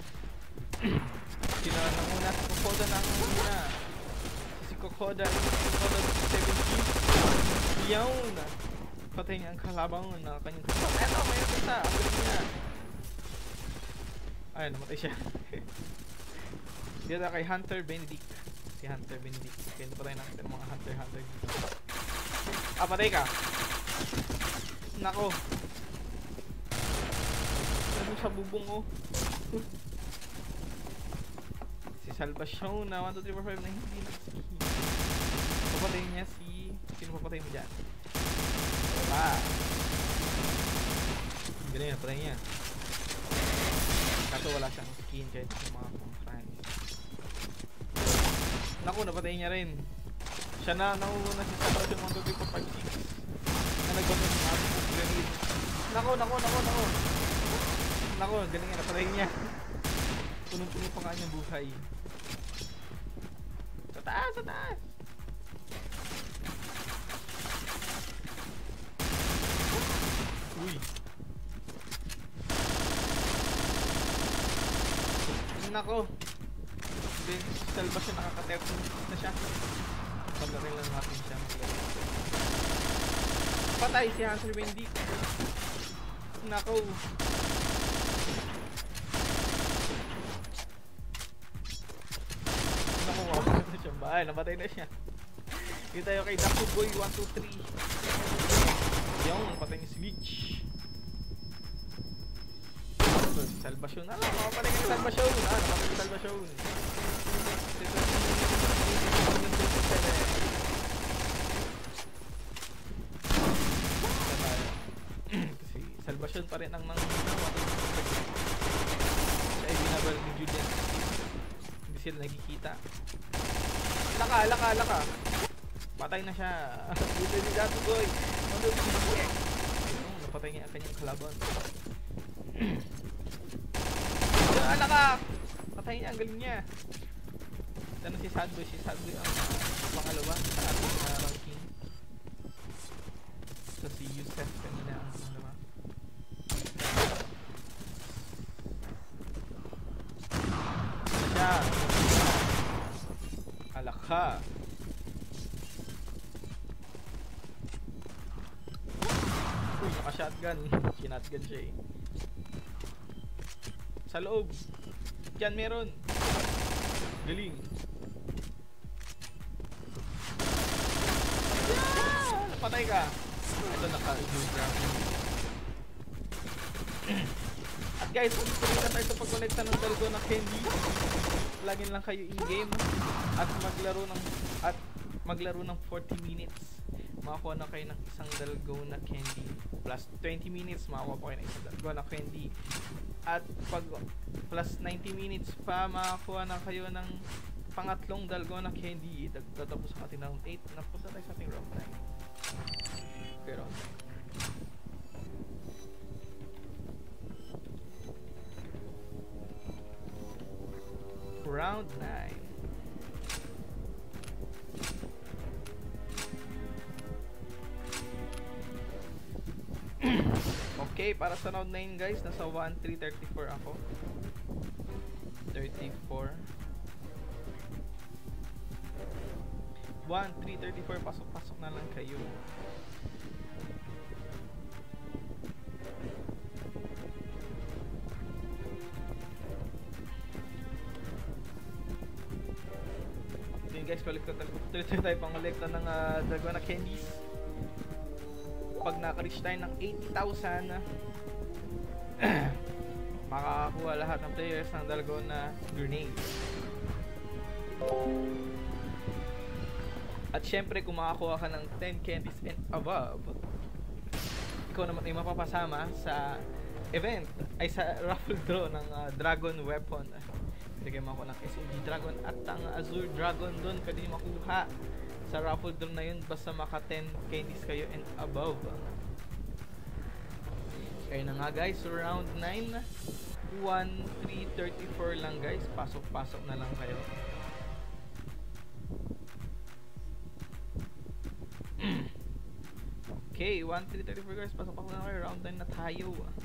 S2: Sino na muna? Si Kokoda na muna. Si Kokoda 17. Yun. Patay niya ang kalabang na kanyang kasama. Eto, mayroon isa. Ang galing niya. Ayun, namatay siya. Dito kay Hunter Benedict. Si Hunter Benedict. Kaya patay natin mga Hunter dito. Ah, patay ka. Nako. Ano sa bubong oh. Si Salvacion na 1, 2, 3, 4, 5 na hindi nag-ski. Papatay niya si... Sino papatay mo dyan? Wala. Ganun yun, patay niya. Kaso wala siyang skin kahit sa mga friends. Naku, napatay niya rin. Siya na, nauuna si Salvacion 1, 2, 3, 4, 5, 6. Na nagbago ng mga grenade. Naku. Naku, galing nga, napatay niya. Punong-puno pa nga niyang buhay. Sa taas! Uy! Nako! Then, Salvacion nakaka-tep na siya. Pagdating lang natin siya. Patay si Hunter Benedict. Nako! Ay, namatay na siya. Dito tayo kay Daku Boy 1, 2, 3. Yung, patay ni Switch. Salvacion na lang. Napatay ka ni Salvacion. Napatay ni Salvacion. Kasi Salvacion pa rin ang siya ay binabal ni Julian. Hindi sila nagkikita. Laka. Patay na siya. Dito ni Daku Boy. Napatay niya ang kanyang kalaban. Laka! Patay niya, ang galing niya. Ano si Sadboy? Si Sadboy ang pangalawa sa ating ranking. So si Yusef kanina ang pangalawa. Siya! Alaka! Uy, naka-shotgun. Kinatgun siya eh. Sa loob. Diyan meron. Galing. Patay ka. Ito naka-juda. At guys, kung gusto nyo tayo sa pag-collecta ng Dalgona Candy, lagin lang kayo in-game at maglaro ng 40 minutes. Makakuha na kayo ng isang Dalgona Candy. Plus 20 minutes, makakuha po kayo ng isang Dalgona Candy. At pag plus 90 minutes pa, makakuha na kayo ng pangatlong Dalgona Candy. Tatapos ang ating round 8. Napunta tayo sa ating round 9. Okay, round 9. Round 9. Okay, para sa round 9 guys, nasa 1-3-34 ako. 34. 334, pasok na lang kayo. Yun guys, tuloy tayo pang kolekta ng Dragona candies. Pag naka-reach tayo ng 80,000 makakakuha lahat ng players ng Dragona grenades. At syempre kung makakuha ka ng 10 candies and above, ikaw naman ay mapapasama sa event ay sa raffle draw ng dragon weapon. Pwede kayo makuha ng SMG dragon at ang Azure dragon. Doon pwede nyo makuha sa raffle draw na yun basta maka 10 candies kayo and above. Kaya na nga guys, so round 9 1-3-34 lang guys. Pasok na lang kayo. Okay, 1-3-34 guys, pasok na kayo. Round 9 na tayo.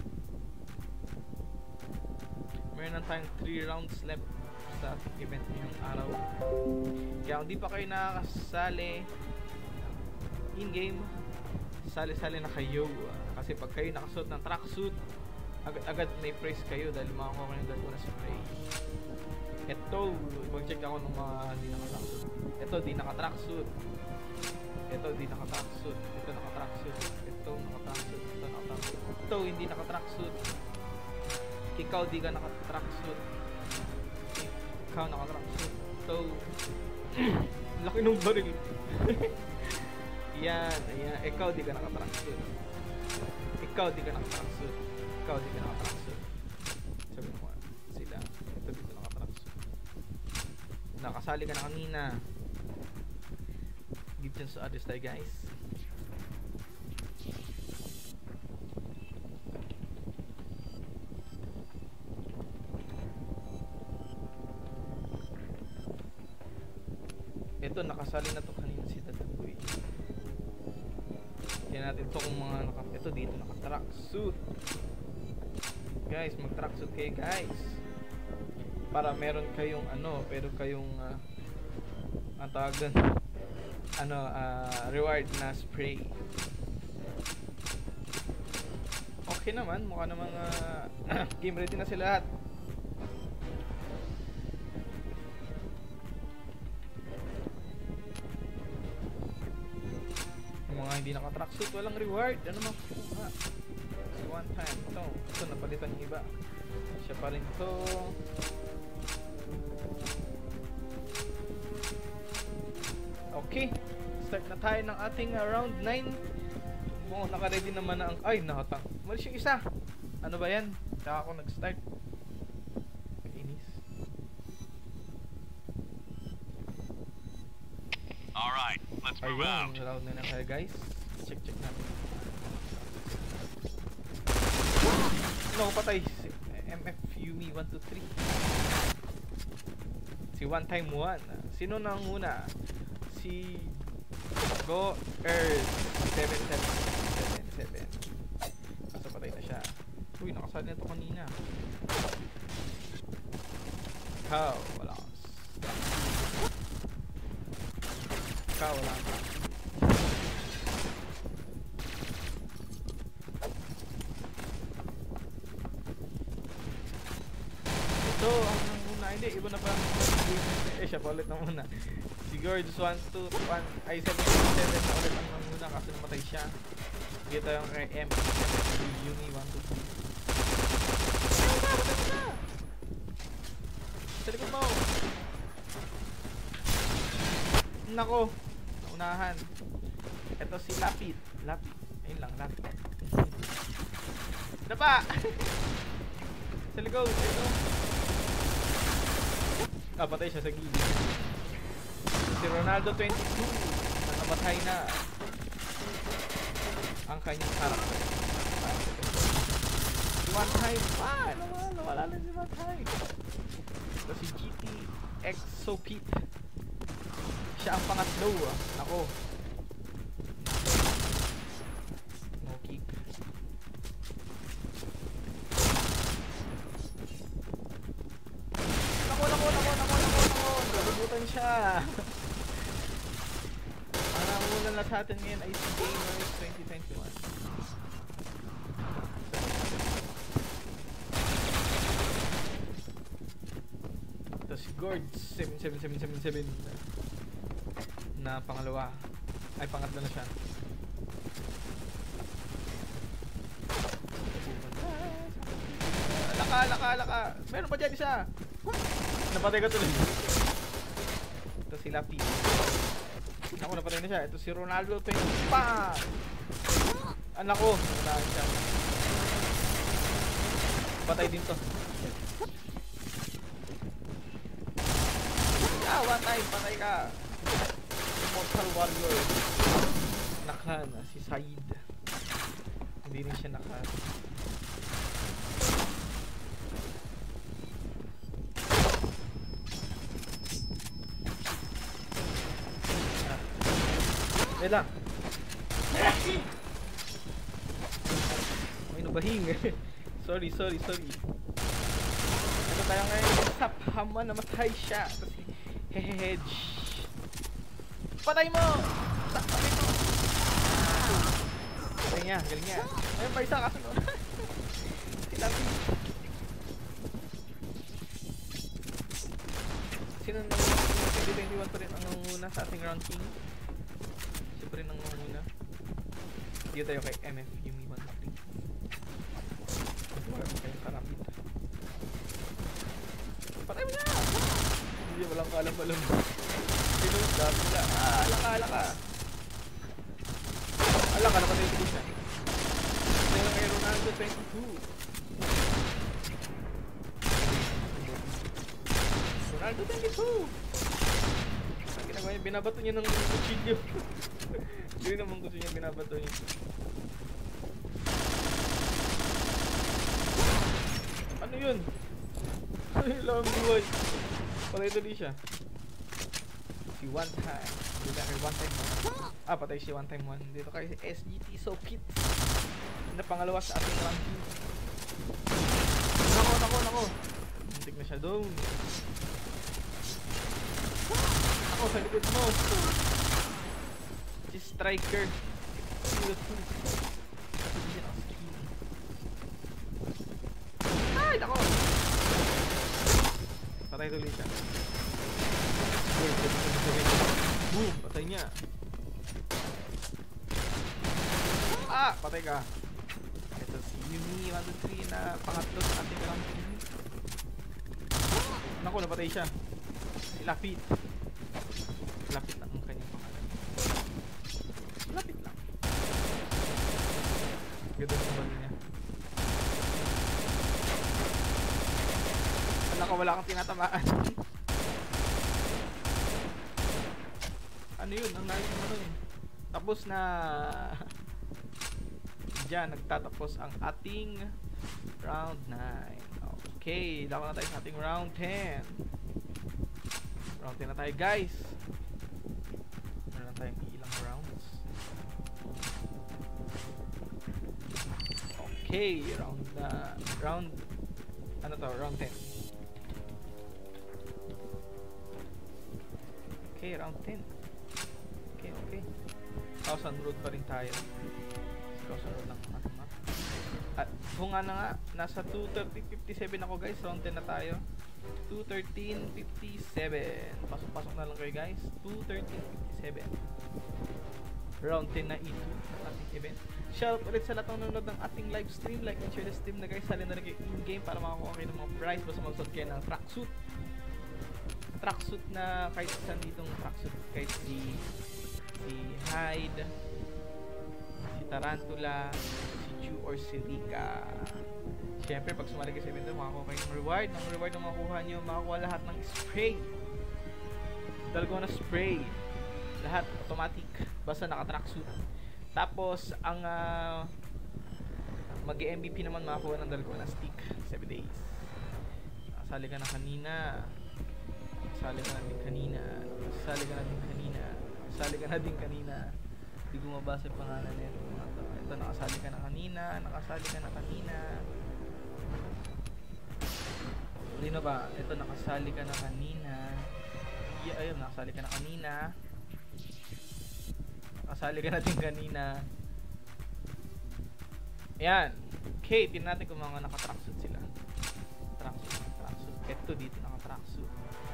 S2: Meron na tayong 3 rounds left sa event ngayong araw. Kaya kung di pa kayo nakakasali in-game, sali-sali na kayo. Kasi pag kayo nakasuot ng tracksuit, agad may praise kayo dahil makakuha kayo ng Dragona spray. Ito, mag-check ako ng mga hindi naka-tracksuit. Ito, di naka-tracksuit. Ito, di naka-tracksuit. Ito, naka-tracksuit. Ito, naka-tracksuit. Ito, naka-tracksuit. Ito, hindi naka-tracksuit. Ikaw, di ka naka-tracksuit. Ikaw, naka-tracksuit. Ito, laki ng baril. Yan, ayan. Ikaw, di ka naka-tracksuit. Ikaw, di ka naka-tracksuit. Ikaw, di ka naka-tracksuit. Sabi mo sila. Ito, dito naka-tracksuit. Nakasali ka na kanina. Give chance to others tayo guys. Ito, nakasali na to kanina si Dadaboy. Tingnan natin to kung mga ito dito naka-tracksuit. Guys, mag-tracksuit kayo guys. Para meron kayong pero kayong ang tawag doon, reward na spray. Okay naman, mukha namang game ready na sila lahat. Yung mga hindi naka-tracksuit, walang reward. Ano makukuha? Si one time. Ito napalitan yung iba. Siya pa rin to. Okay, start na tayo ng ating round 9. Kung naka-ready naman na ang... Ay, nakatang. Malis yung isa. Ano ba yan? Tsaka ako nag-start. Kainis.
S3: Alright, let's move out.
S2: Ayun, round 9 na tayo guys. Check natin. No, patay. Si MF Yumi 123. Si one time 1. Sino nang una? Si Go Earth 7777. Kaso patay na siya. Uy, nakasali na ito kanina. Ikaw, wala ka. Ikaw, wala ka. Ito, ang muna. Hindi, iba na pa. Siya pa ulit na muna. Si Gorgeous 121 ay 777 na ulit ang muna kasi namatay siya. Dito yung kay M Yumi 122. Sa likod mo! Nako! Naunahan. Ito si Lapid. Ayun lang, Lapid. Dapa! Sa likod! Ito. Patay siya sa gilid. Si Ronaldo 22 nakamatay na ang kanyang karakter. Si One Time nawala na si One Time. Ito si GT Exopete. Siya ang pangatlo. Ako no kick. siya. Ang nauna na sa atin ngayon ay si Gamers 2021. Ito si Gord 77777 na pangalawa. Ay, pangatlo na siya. Laka. Meron pa dyan isa. Napatay ka tuloy. Ito si Lapi. Ako, napatay na siya. Ito si Ronaldo 20. Bang! Anak ko. Nalaan siya. Patay din to. One time. Patay ka. Immortal Warrior. Nakan. Si Said. Hindi rin siya nakan. Wait lang. May nabahing. Sorry. Ito tayo ngayon sa Hama, namatay siya. Tapos hedge. Patay mo! Patay mo! Galing niya. Ayun pa isa kasunod. Sinabi. Sino nang 2021 pa rin ang nangunguna sa ating ranking? Siya pa rin ang nangunguna. Dito tayo kay MF Yumi 1-3. Wala mo kayong karapit. Patay mo niya! Hindi walang kalam-alam. Sinunod sila. Alaka. Alaka, napatay ko siya. Tayo kay Ronaldo 22. Ronaldo 22! Ang ginagawa niya, binabato niya ng kutsilyo. Hindi naman gusto niya binabato niya. Ano yun? Ay, lang buhay. Patay tuloy siya. Si One Time. Dito kay One Time 1. Ah, patay si One Time 1. Dito kay SGT So Kit. Na pangalawa sa ating ranking. Nako. Muntik na siya doon. Ako sa likod mo. Si Striker. Ay, nako. Patay tuloy siya. Boom! Patay niya. Ah! Patay ka. Ito si Yumi 1-3 na pangatlo sa ating ranking. Naku, napatay siya. Si Lapit. Lapit lang ang kanyang pangalan. Lapit lang. Ganda naman niya. Wala kang tinatamaan. Ano yun? Ang layo ng ano yun. Tapos na. Diyan, nagtatapos ang ating round 9. Okay, dako na tayo sa ating round 10. Round 10 na tayo, guys. Meron na tayong ilang rounds. Okay, round ano to? Round 10. Okay, round 10. Okay. 1,000 road pa rin tayo. 1,000 road lang ang ating map. At kung nga na nga, nasa 2:13:57 ako, guys. Round 10 na tayo. 2:13:57. Pasok na lang kayo, guys. 2:13:57. Round 10 na ito ng ating event. Shoutout ulit sa lahat ng nanonood ng ating live stream. Like and share the stream na, guys. Sali na rin kayo in-game para makakuha kayo ng mga prize. Basta magsuot kayo ng tracksuit na kahit saan ditong tracksuit. Kahit si Hyde, si Tarantula, si Chu, or si Rika. Siyempre, pag sumali kayo sa event, makakuha kayo ng reward. Ang reward na makukuha nyo, makakuha lahat ng spray. Dalgona spray. Lahat automatic. Basta naka-tracksuit. Tapos, ang mag-MVP naman makakuha ng Dalgona stick. 7 days. Nakasali ka na kanina. Nakasali ka na din kanina. Hindi ko mabasa yung pangalan nito. Ito, nakasali ka na kanina. Sino ba? Ito, nakasali ka na kanina. Ayaw, tayo. Nakasali ka na kanina. Nakasali ka natin kanina. Ayan. Okay, tingnan natin kung mga naka-tracksuit sila. Tracksuit. Ito dito naka-tracksuit.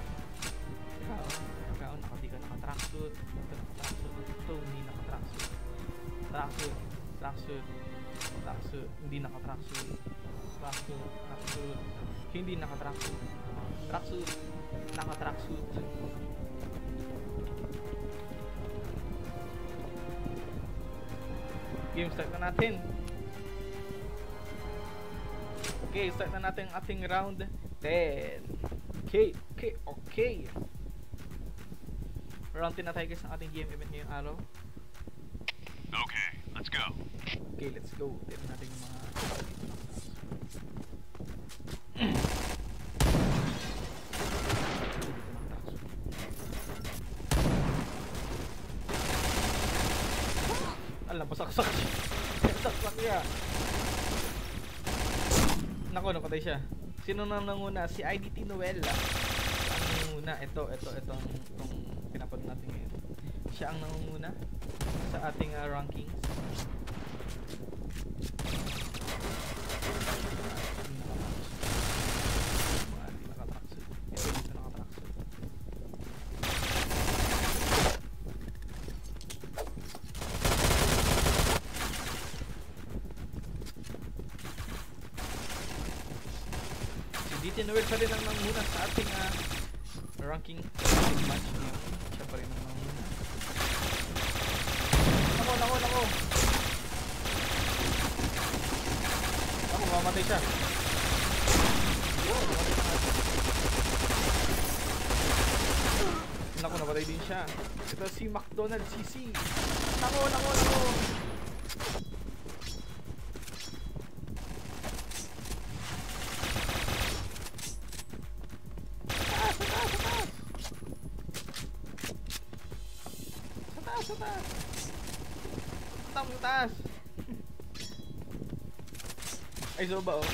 S2: Ikaw, di ka naka-tracksuit. Ito naka-tracksuit. Ito hindi naka-tracksuit. Tracksuit. Hindi naka-tracksuit. Tracksuit. Hindi naka-tracksuit. Tracksuit. Naka-tracksuit. Game start na natin. Okay, start na natin ang ating round 10. Okay. Round 10 na tayo guys ng ating game event ngayong araw.
S3: Okay, let's go.
S2: Okay, let's go. Tignan natin yung mga alam, pasaksak siya. Pasaksak siya. Nako, napatay siya. Sino nang nanguna? Si IDT Noella. Ang nanguna. Itong pinapanood natin ngayon. Siya ang nanguna sa ating rankings. Ito dito nakatracksuit. Si Noel pa rin ang nanguna sa ating ranking match niya. Siya pa rin ang nanguna. Nako. Ako, mamatay siya. Nako, napatay din siya. Ito si McDonald CC. Nako. Sa taas. Ay, soba oh.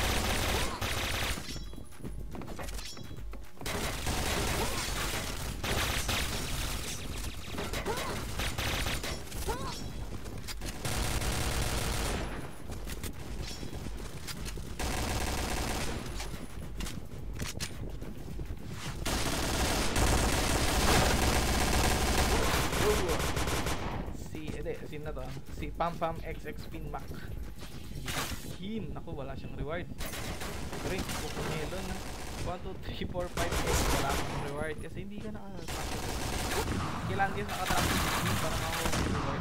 S2: Sino na to? Si Pam XX Spin Mac. Skin. Naku, wala siyang reward. Ring, Cocomelon. 1, 2, 3, 4, 5, 8. Wala akong reward kasi hindi ka nakatrack. Kailangan din nakatrack yung skin para makakuha ng reward.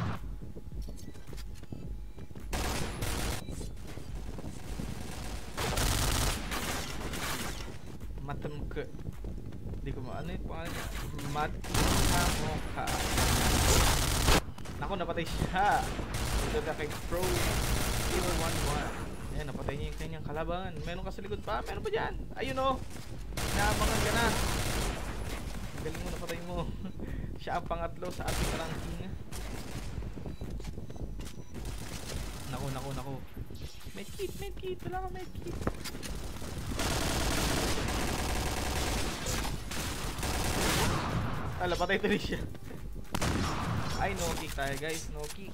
S2: Matamka. Hindi ko maano yung pangalan niya. Matamka. Naku, napatay siya. Ito na kay Pro 011. Ayan, napatay niya yung kanyang kalaban. Meron ka sa likod pa? Meron pa dyan? Ayun o. Naabangan ka na. Galing mo, napatay mo. Siya ang pangatlo sa ating ranking. Naku. Medkit. Wala ka medkit. Ala, patay tuloy siya. Ay, no kick tayo guys, no kick.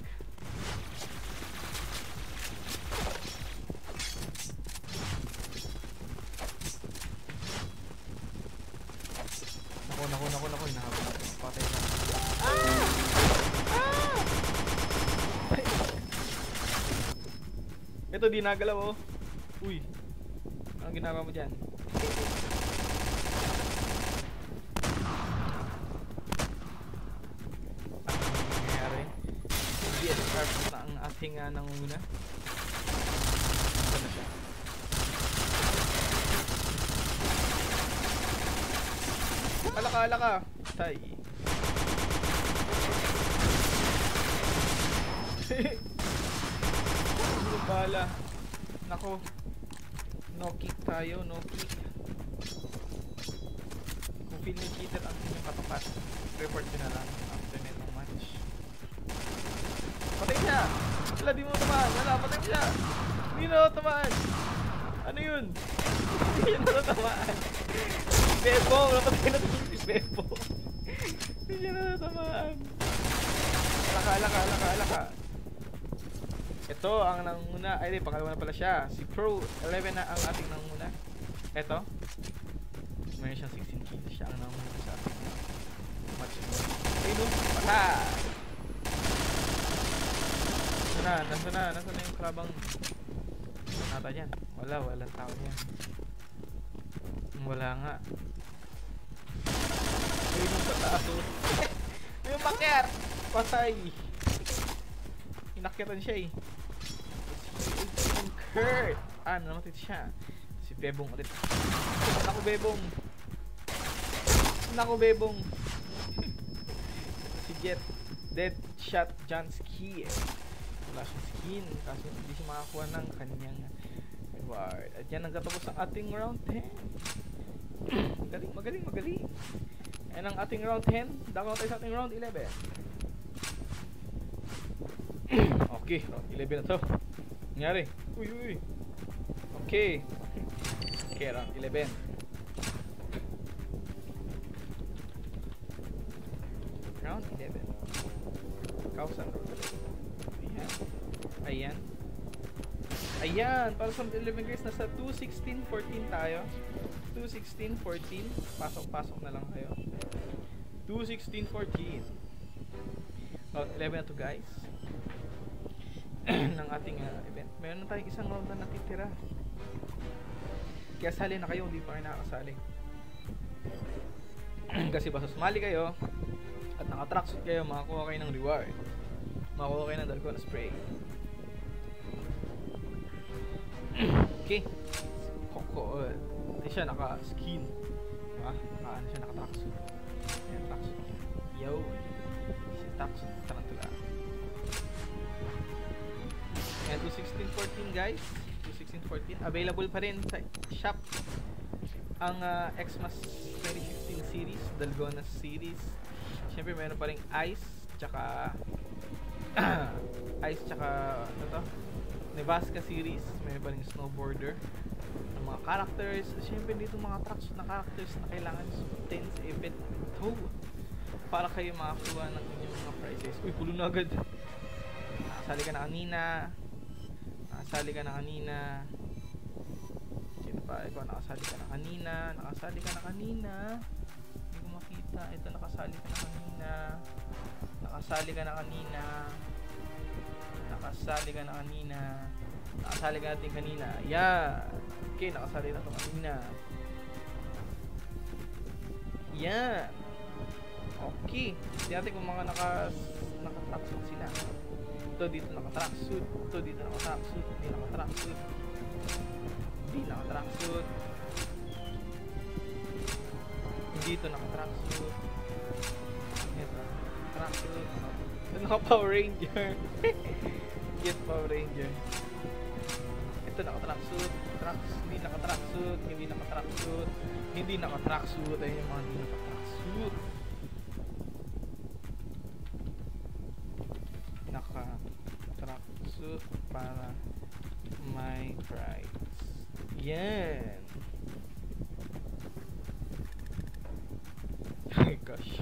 S2: Naku, hinahabol natin. Patay na. Ito, di nagalaw oh. Uy, anong ginagawa mo dyan? Na ang ating nangunguna. Ano siya? Ala ka. Tay. Bala. Nako. No kick tayo, no kick. Kung feel ni cheater ang inyong katapat, report nyo na lang after netong match. Patay siya! Wala, di mo tamaan! Wala, patay siya! Hindi na tamaan! Ano yun? Hindi na tamaan! Si Bebo! Napatay na si Bebo! naman. Alaka. Ito ang nanguna. Ay, di, pangalawa na pala siya. Si Pro 11 na ang ating nanguna. Ito. Mayroon siyang 16 kills. Siya ang nanguna sa ating match. Ay, no. Pata! Nasaan na yung krabang nata dyan? Walang tao dyan. Wala nga. Ay, no, sa taas. Yung makyat! Patay! Inakyatan siya eh. Si Kurt! Namatay siya. Si Bebong ulit. Naku Bebong! Si Jet. Deadshot Jansky. Wala siyang skin. Kasi hindi siya makakuha ng kanyang reward. At yan ang katapos ng ating round 10. Magaling. Ayan ang ating round 10. Dako tayo sa ating round 11. Okay, round 11 na to. Nangyari. Uy. Okay, round 11. Round 11. Kausan round 11. Ayan, para sa round 11 guys, nasa 2:16:14 tayo. 2:16:14. Pasok na lang kayo. 2:16:14. Round 11 na to guys. Ng ating event. Meron na tayong isang round na natitira. Kaya sali na kayo, hindi pa kayo nakakasali. Kasi basta sumali kayo at naka-tracksuit kayo, makakuha kayo ng reward. Makakuha kayo ng Dalgona spray. Okay. Coco. Hindi siya naka-skin. Naka-ano siya, naka-tracksuit. Ayan, tracksuit. Yo. Si tracksuit. Tarantula. Ayan, 2:16:14 guys. 2:16:14. Available pa rin sa shop ang Xmas 2015 series, Dalgona series. Siyempre mayroon pa rin Ice tsaka ano to? Nevaska series. Mayroon pa rin snowboarder ng mga characters. Siyempre dito mga tracks na characters na kailangan suotin sa event to para kayo makakuha ng inyong mga prizes. Uy, pulo na agad. Nakasali ka na kanina. Sino pa? Ikaw nakasali ka na kanina. Hindi ko makita. Ito, nakasali ka na kanina. Yeah. Okay, nakasali na ito kanina. Yeah. Okay. Hindi natin kung mga naka-tracksuit sila. Ito dito naka-tracksuit. Hindi naka-tracksuit. Dito naka-tracksuit. Ito, tracksuit. Ito naka-Power Ranger. Get Power Ranger. Ito naka-tracksuit. Hindi naka-tracksuit. Ayun yung mga hindi naka-tracksuit. Naka-tracksuit para my prize. Yan. Oh gosh.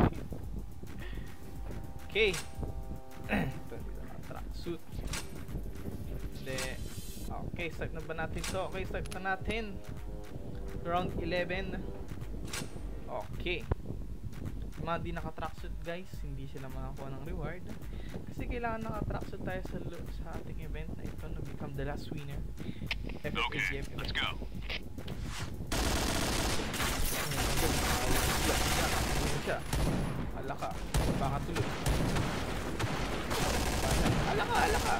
S2: Okay. Ito dito na tracksuit. Okay, start na ba natin to? Okay, start na natin. Round 11. Okay. Mga di naka-tracksuit guys, hindi sila makakuha ng reward. Kasi kailangan naka-tracksuit tayo sa ating event na ito na become the last winner.
S3: Okay, let's go.
S2: Alaka, baka tuloy. Alaka.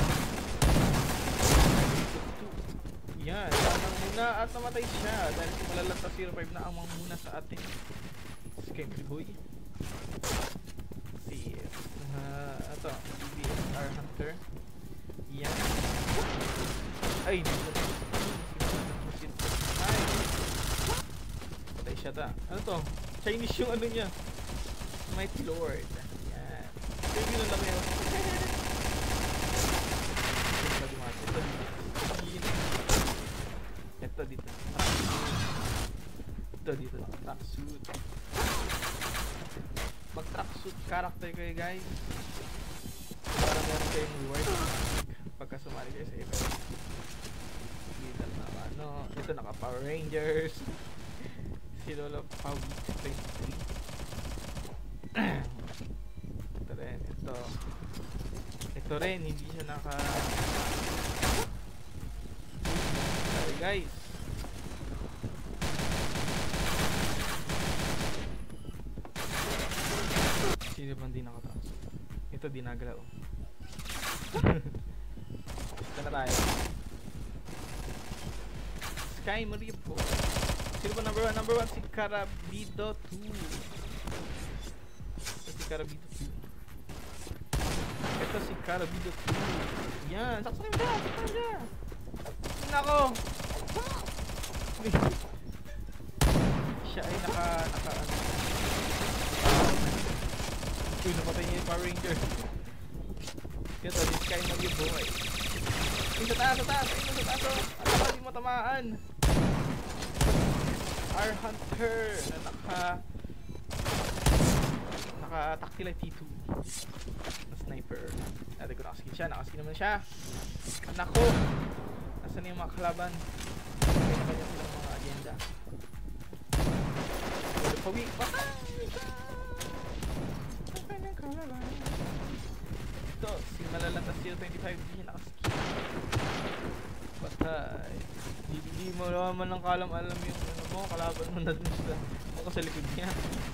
S2: Yan, tamang muna at namatay siya dahil kumalalanta 05 na ang muna sa ating Scammy Boy. Si ito, BSR Hunter. Yan. Ay, patay siya ta. Ano to? Chinese yung ano niya. Mighty Lord. Yan. Kaya gano'n lang yun. Ito dito. Ito dito. Tracksuit. Mag-tracksuit tracksuit character kayo guys. Para meron kayong reward pagka sumali kayo sa event. Dito na ano, ito naka Power Rangers. Si Lolo Pawi 23. Ito rin, ito. Ito rin, hindi siya naka... Sorry guys. Sino bang di nakataas? Ito di nagalaw. Ito na tayo. Sky Marie po. Sino ba number 1? Number 1 si Carabido 2. Ito si Carabido 2. Ito si Carabido 2. Yan, saksakin mo siya, saksakin mo siya. Nako. Siya ay naka uy, napatay niya yung Power Ranger. Ito, si Sky Marie boy. Ay, sa taas, sa taas. Ay, sa taas. Ano ba, di mo tamaan? Our Hunter na naka-tactile T2 na sniper. Natin ko nakaskin siya, nakaskin naman siya. Anak ko, nasan yung mga kalaban? Kaya na kanya silang mga agenda. Pero pawi, patay siya. Patay ng kalaban. Ito, si Malalatas 025, hindi niya nakaskin. Patay. Hindi mo naman ng kalam-alam yung ano mo, kalaban mo na dun sa ako sa likod niya.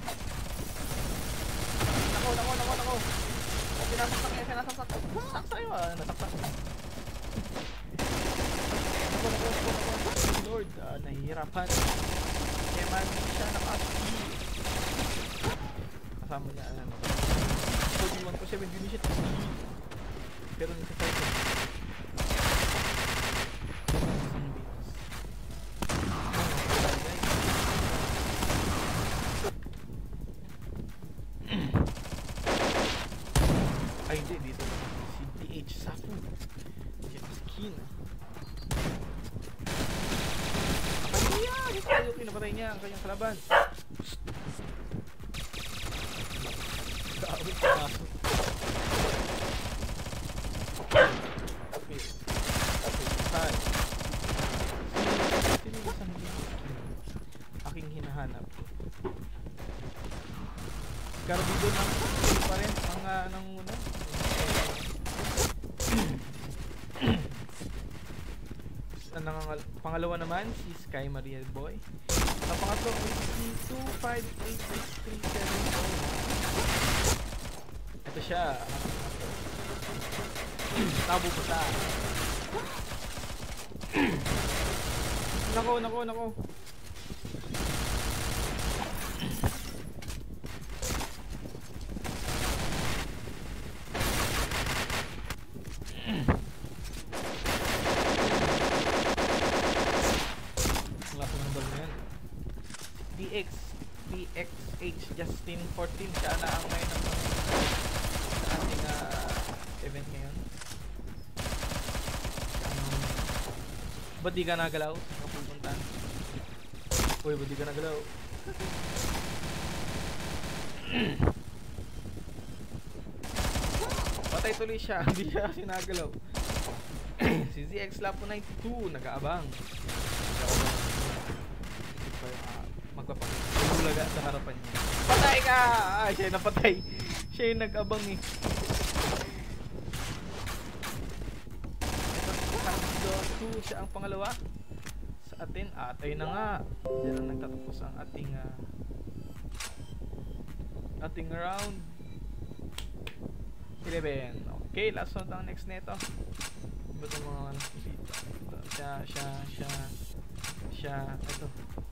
S2: Nako. Sinasaksak niya, sinasaksak. Saksak sa'yo ah, nasaksak. Nako. Lord, nahihirapan. Kaya man siya naka-ski. Kasama niya, ano. 41 ko 7, hindi siya ski. Pero nasa 5. Ay, hindi. Dito si DH Safu. Siya skin. Napatay niya! Okay, napatay niya ang kanyang kalaban. Dawit ka. Okay. Saan? Sino ba sa aking hinahanap? Carabido ng pa rin ang nanguna. Pangalawa naman si Sky Marie boy. Ang pangatlo ay si 2586370. Ito siya. Tabo po siya. Nako. DXH Justin 14 siya na ang may ng ating event ngayon. Ba't di ka nagalaw? Nakapupunta. Uy, ba't di ka nagalaw? Patay tuloy siya. Hindi siya kasi nagalaw. Si ZX Lapo 92 nag-aabang. Magpapakulaga sa harapan niya. Patay ka! Ay, siya yung napatay. Siya yung nag-abang eh. Ito si Carabido 2 siya ang pangalawa sa atin. At ayun na nga. Diyan na nagtatapos ang ating round 11. Okay, last round ang next neto. Iba itong mga ano dito. Siya. Ito.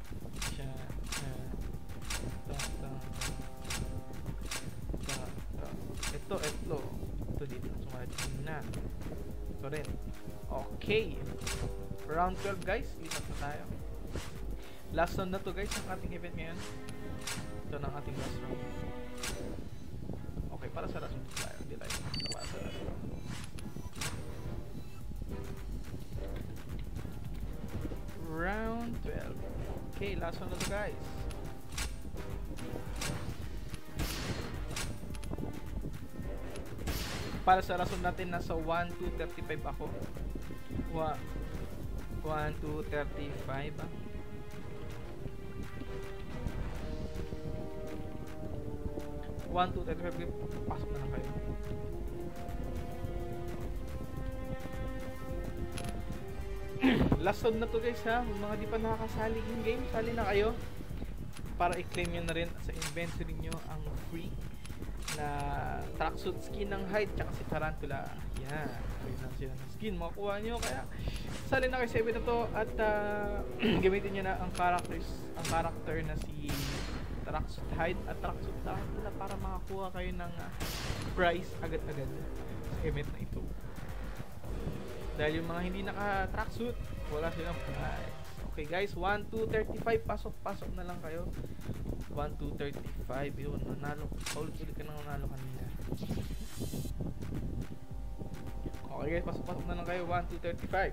S2: Ito dito. Sumalit na. Ito rin. Okay. Round 12 guys. Lipat na tayo. Last round na to guys ang ating event ngayon. Ito na ang ating last round. Okay, para sa last round tayo. Hindi tayo. Para sa last round. Round 12. Okay, last one na to guys. Para sa rason natin, nasa 1,235 ako. 1,235 ah. Pasok na lang kayo. Last round na to guys ha. Mga di pa nakakasali in game, sali na kayo para i-claim nyo na rin sa inventory nyo ang free na tracksuit skin ng Hyde tsaka si Tarantula. Yan, ayun lang sila ng skin makukuha nyo, kaya sali na kayo sa event na to at gamitin nyo na ang character na si Tracksuit Hyde at Tracksuit Tarantula para makakuha kayo ng prize agad-agad sa event na ito. Dahil yung mga hindi naka-tracksuit, wala silang prize. Okay guys, 1,235, pasok na lang kayo. 1,235, yun, nanalo. Ulit ka nang nanalo kanina. Okay guys, pasok na lang kayo. 1,235.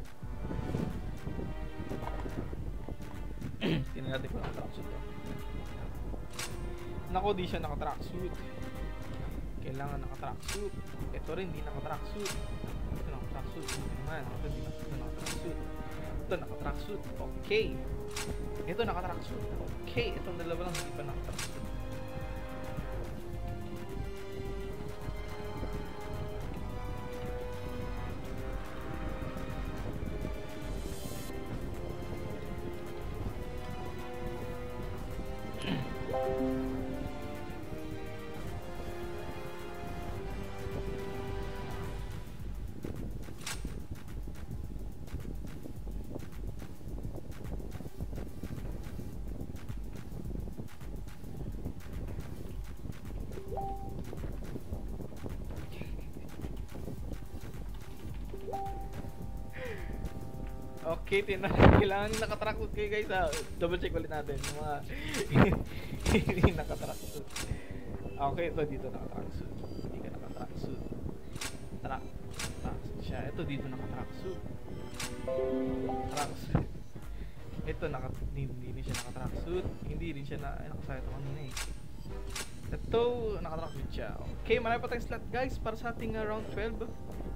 S2: Tingnan natin kung naka-tracksuit to. Nako, di siya naka-tracksuit. Kailangan naka-tracksuit. Ito rin, di naka-tracksuit. Ito naka-tracksuit. Ito di naka-tracksuit. Ito naka-tracksuit. Okay. Ito naka-tracksuit. Okay. Itong dalawa lang hindi pa naka-tracksuit. Okay, kailangan nakatracksuit kayo guys ha. Double check ulit natin yung mga hindi nakatracksuit. Okay, ito dito nakatracksuit. Hindi ka nakatracksuit. Tracksuit siya. Ito dito nakatracksuit. Tracksuit. Ito hindi rin siya nakatracksuit. Hindi rin siya nakasaya ito kanina eh. Ito nakatracksuit siya. Okay, marami pa tayong slot guys para sa ating round 12.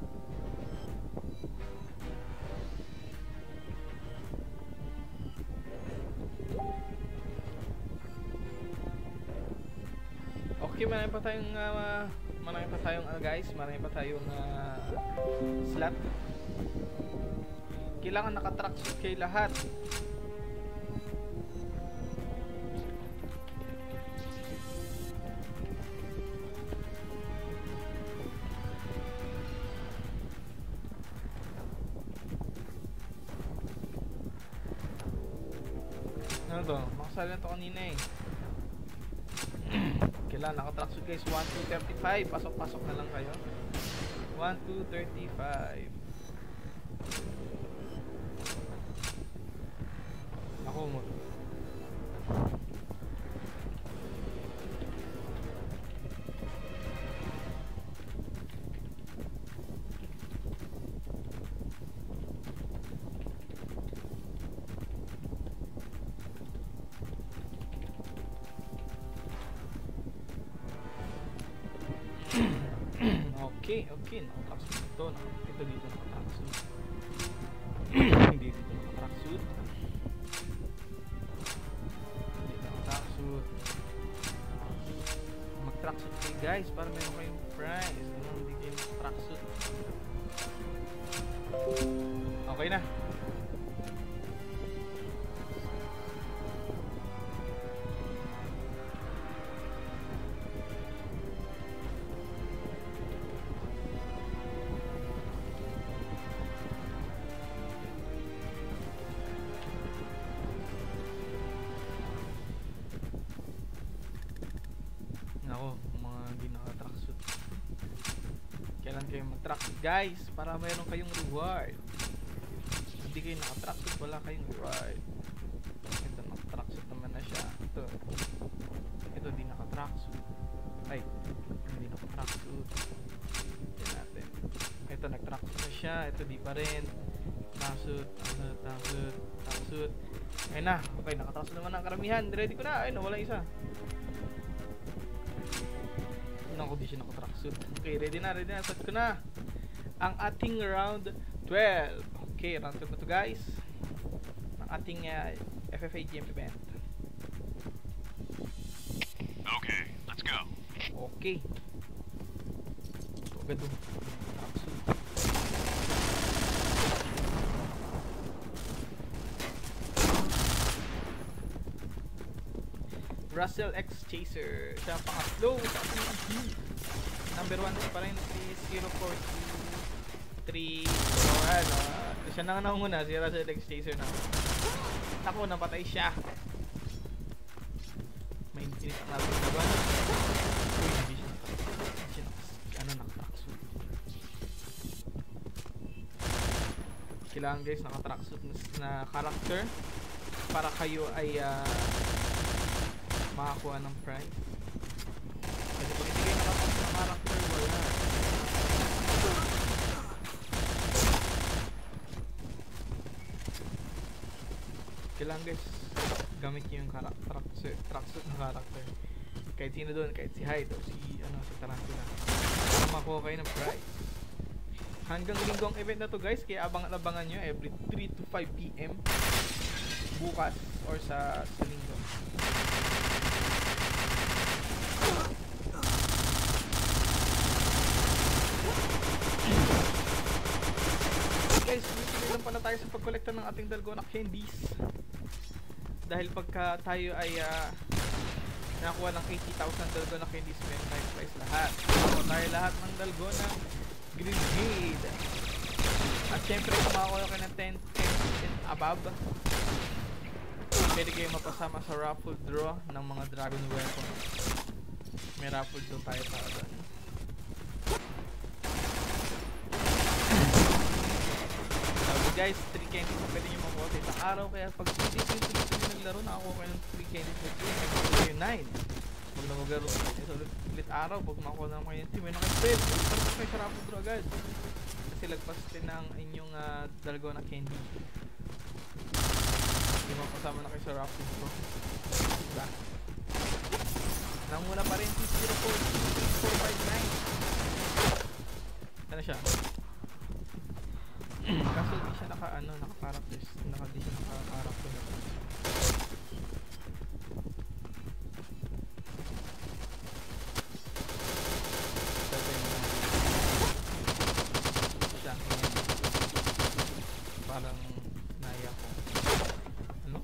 S2: Okay, marami pa tayong guys, marami pa tayong slot. Kailangan naka-tracksuit kayo lahat. Ano to? Makasali na to kanina eh. Kailangan naka-tracksuit guys. 1,235. Pasok na lang kayo. 1,235. Ako mo. Okay, naka-tracksuit ito. Ito dito naka-tracksuit. Hindi dito naka-tracksuit. Hindi naka-tracksuit. Mag-tracksuit kayo guys para meron kayong prize. Hindi kayo naka-tracksuit. Okay na. Kayo mag-tracksuit guys para mayroon kayong reward. Hindi kayo naka-tracksuit, wala kayong reward. Ito naka-tracksuit naman na siya. Ito di naka-tracksuit. Ay, hindi naka-tracksuit. Tignan natin. Ito nag-tracksuit na siya. Ito di pa rin. Tracksuit. Ayun na. Okay, naka-tracksuit naman ang karamihan. Ready ko na. Ayun na, wala isa. Naku, di siya naka-tracksuit. Okay, ready na. Set ko na ang ating round 12. Okay, round 12 na to guys. Ang ating FFA GM event.
S3: Okay, let's go.
S2: Okay. Ito agad doon. Tracksuit. Russell X Chaser. Siya ang pangatlo sa ating team. Number 1 pa rin si 0423. Siya na nga nanguna, si Russell X Chaser na. Ako, napatay siya. May infinite ang natin na ba? Uy, hindi siya naka-tracksuit. Kailangan guys, naka-tracksuit na character para kayo ay makakuha ng prize. Kasi pag hindi kayo nakatracksuit ng character, wala. Kailangan guys, gamit nyo yung tracksuit na character. Kahit sino doon, kahit si Hyde o si Tarantula, para makuha kayo ng prize. Hanggang linggo ang event na to guys, kaya abangan nyo every 3 to 5 PM bukas or sa linggo. Guys, tuloy lang pala tayo sa pagkolekta ng ating Dalgona candies. Dahil pagka tayo ay nakakuha ng 80,000 Dalgona candies, meron tayong prize lahat. Nakakuha tayo lahat ng Dalgona Grenade. At syempre kung makakuha kayo ng 10 and above, pwede kayo mapasama sa raffle draw ng mga dragon weapon. May raffle draw tayo para doon. Guys, 3 candies na pwede nyo makuha sa isang araw. Kaya pag hindi nyo naglaro, nakakuha kayo ng 3 candies na game. May makuha kayo 9. Pag naglaro kayo sa ulit araw, pag makuha naman kayo ng team, may nakayo 12. Pag kayo sa raffle draw agad. Kasi lagpas din ng inyong Dalgona candy. Hindi mapasama na kayo sa raffle draw. Diba? Nanguna pa rin si 043459. Ano siya? Kaso di siya naka-characters. Di siya naka-character na. Siya. Parang naya ko. Ano?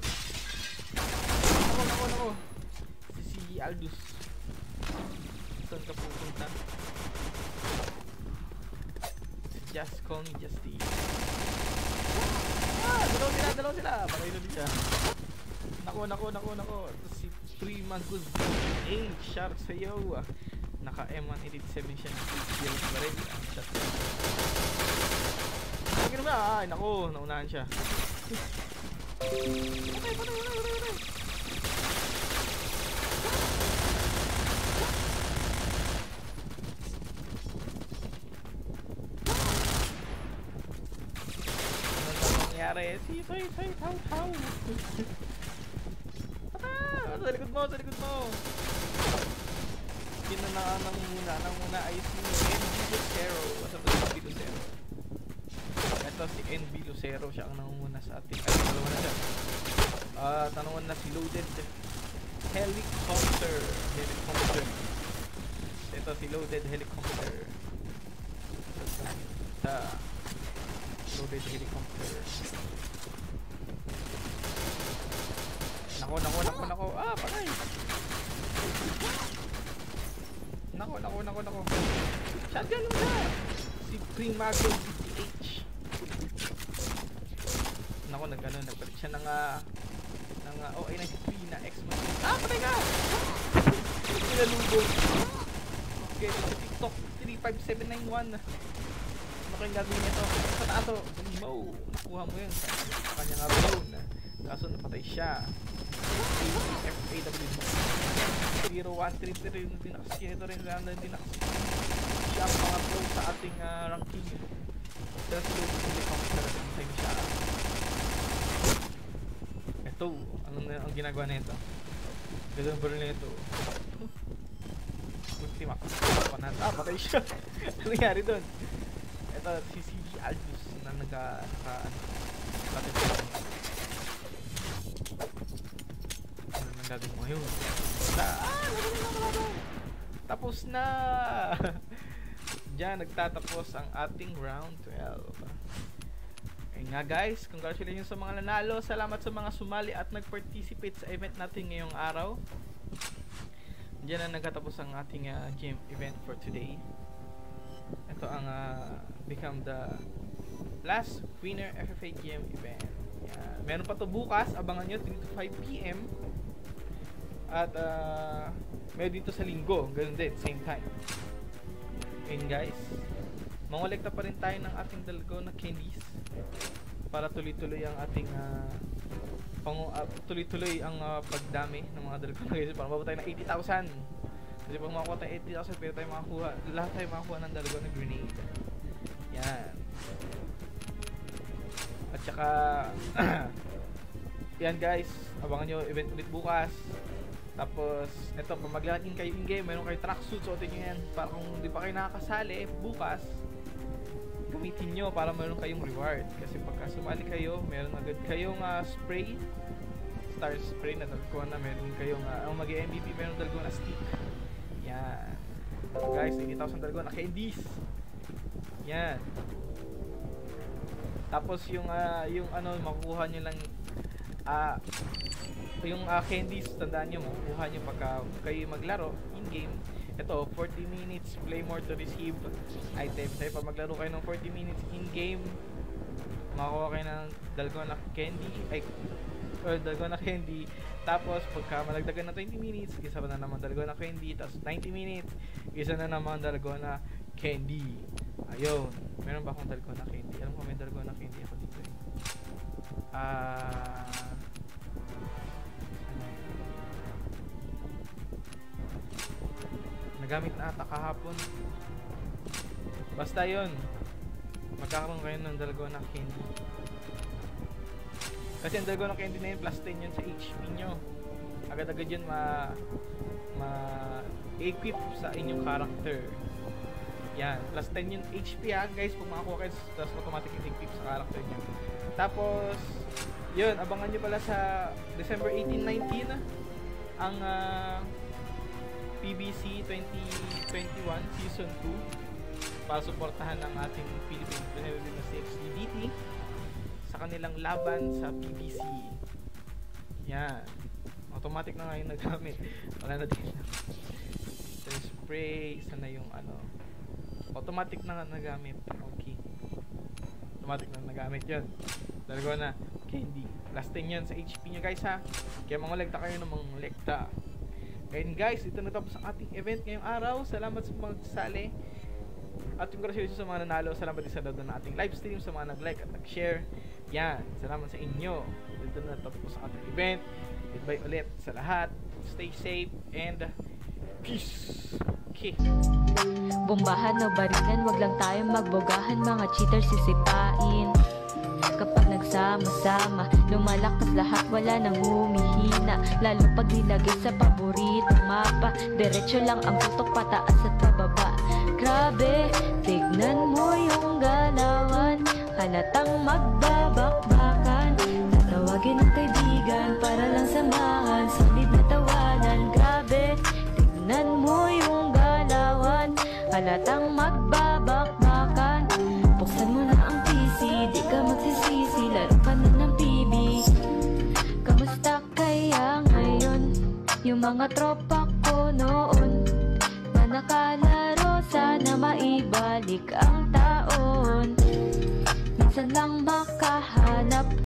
S2: Nako. Si Aldous. Saan ka pupunta? Just call me Justy. Dalaw sila. Patay na din siya. Nako. Ito si Primagus H. Shark sa'yo. Naka M187 siya ng build pa rin. Ang shot. Ay, ba? Ay, nako. Naunahan siya. Patay. Si Soy, tau. Sa likod mo. Nang muna ay si NB Lucero. Ito si NB Lucero, siya ang nangunguna sa ating. Ay, dalawa na siya. Tanungan na si Loaded Helicopter. Ito si Loaded Helicopter. Loaded Helicopter. Nako. Patay. Nako. Shotgun mo siya. Si Primago BTH. Nako, nagpalit siya ng OA93 na X-Men. Patay ka! Pinalubog. Okay, sa TikTok 35791. Ano kayong gagawin nito? Sa taas o. Nakuha mo yun sa kanyang abroad. Kaso napatay siya. FAW 0133 hindi nakaskin. Ito rin hindi nakaskin. Siya ang pangatlo sa ating ranking. Pero si Loaded Helicopter natin siya. Ito, ang ginagawa nito. Gano'n ba rin ito? Ultima. patay siya. Ano nangyari doon? Ito, si CG Aldous na ano nang gagawin mo ngayon? Tapos na! Diyan, nagtatapos ang ating round 12. Ayun nga guys, congratulations sa mga nanalo. Salamat sa mga sumali at nag-participate sa event natin ngayong araw. Diyan na nagtatapos ang ating game event for today. Ito ang become the last winner FFA game event. Yan. Meron pa to bukas, abangan nyo 3 to 5 PM. At meron dito sa linggo, ganun din, same time. Ayun guys, mangolekta pa rin tayo ng ating dalgona candies para tuloy-tuloy ang ating tuloy-tuloy ang pagdami ng mga dalgona guys, para mababa tayo ng 80,000. Kasi pag makakuha tayo 80,000, pwede tayo makakuha, lahat tayo makakuha ng dalgona grenade. Yan. At saka yan guys, abangan nyo event ulit bukas. Tapos, eto, pag mag-login kayo in-game, meron kayo tracksuit, suotin nyo yan. Para kung di pa kayo nakakasali, bukas, gamitin nyo para meron kayong reward. Kasi pagka sumali kayo, meron agad kayong spray, star spray na dalgona, meron kayong, ang mag-MVP, meron dalgona stick. Yan. So guys, 80,000 dalgona candies. Yan. Tapos yung ano, makukuha nyo lang, yung candies, tandaan nyo, makukuha nyo pagka kayo maglaro in-game. Ito, 40 minutes, play more to receive items. Ay, pag maglaro kayo ng 40 minutes in-game, makakuha kayo ng dalgona candy, or dalgona candy. Tapos, pagka malagdagan na 20 minutes, isa pa na naman dalgona candy. Tapos, 90 minutes, isa na naman dalgona candy. Ayun. Meron ba akong dalgona candy? Alam ko may dalgona candy ako dito eh. Nagamit na ata kahapon. Basta yun, magkakaroon kayo ng dalgona candy. Kasi ang dalgona candy na yun, plus 10 yun sa HP nyo. Agad-agad yun ma-equip sa inyong character. Yan, plus 10 yun HP guys, kung makakuha kayo, tapos automatic equip sa character nyo. Tapos yun, abangan nyo pala sa December 18-19 ang PBC 2021 Season 2 para suportahan ang ating Philippine Dynasty XDDT sa kanilang laban sa PBC. Yan, automatic na nga yung nagamit. Wala na din. So, spray, sana yung automatic na nagamit. Okay, automatic na nagamit yun. Dalgona candy, last 10 yan sa HP nyo guys ha. Kaya mangolekta kayo ng mangolekta. Ngayon guys, ito na tapos ang ating event ngayong araw. Salamat sa magsali at congratulations sa mga nanalo. Salamat din sa nanood ng ating live stream, sa mga nag-like at nag-share. Yan, salamat sa inyo. Ito na tapos ang ating event. Goodbye ulit sa lahat. Stay safe and peace. Okay.
S1: Bombahan o barilan, wag lang tayong magbogahan. Mga cheaters sisipain. Kapag nagsama-sama, lumalakas lahat, wala nang humihina. Lalo pag nilagay sa paboritong mapa, diretso lang ang tutok pataas at pababa. Grabe, tignan mo yung galawan, halatang magbabakbakan. Tatawagin ang kaibigan para lang samahan, solid na tawanan. Grabe, tignan mo yung galawan, halatang magbabakbakan. Buksan mo na ang PC, di ka magsisisi, laro ka na ng PB. Kamusta kaya ngayon yung mga tropa ko noon na nakalaro, sana maibalik ang taon. Minsan lang makahanap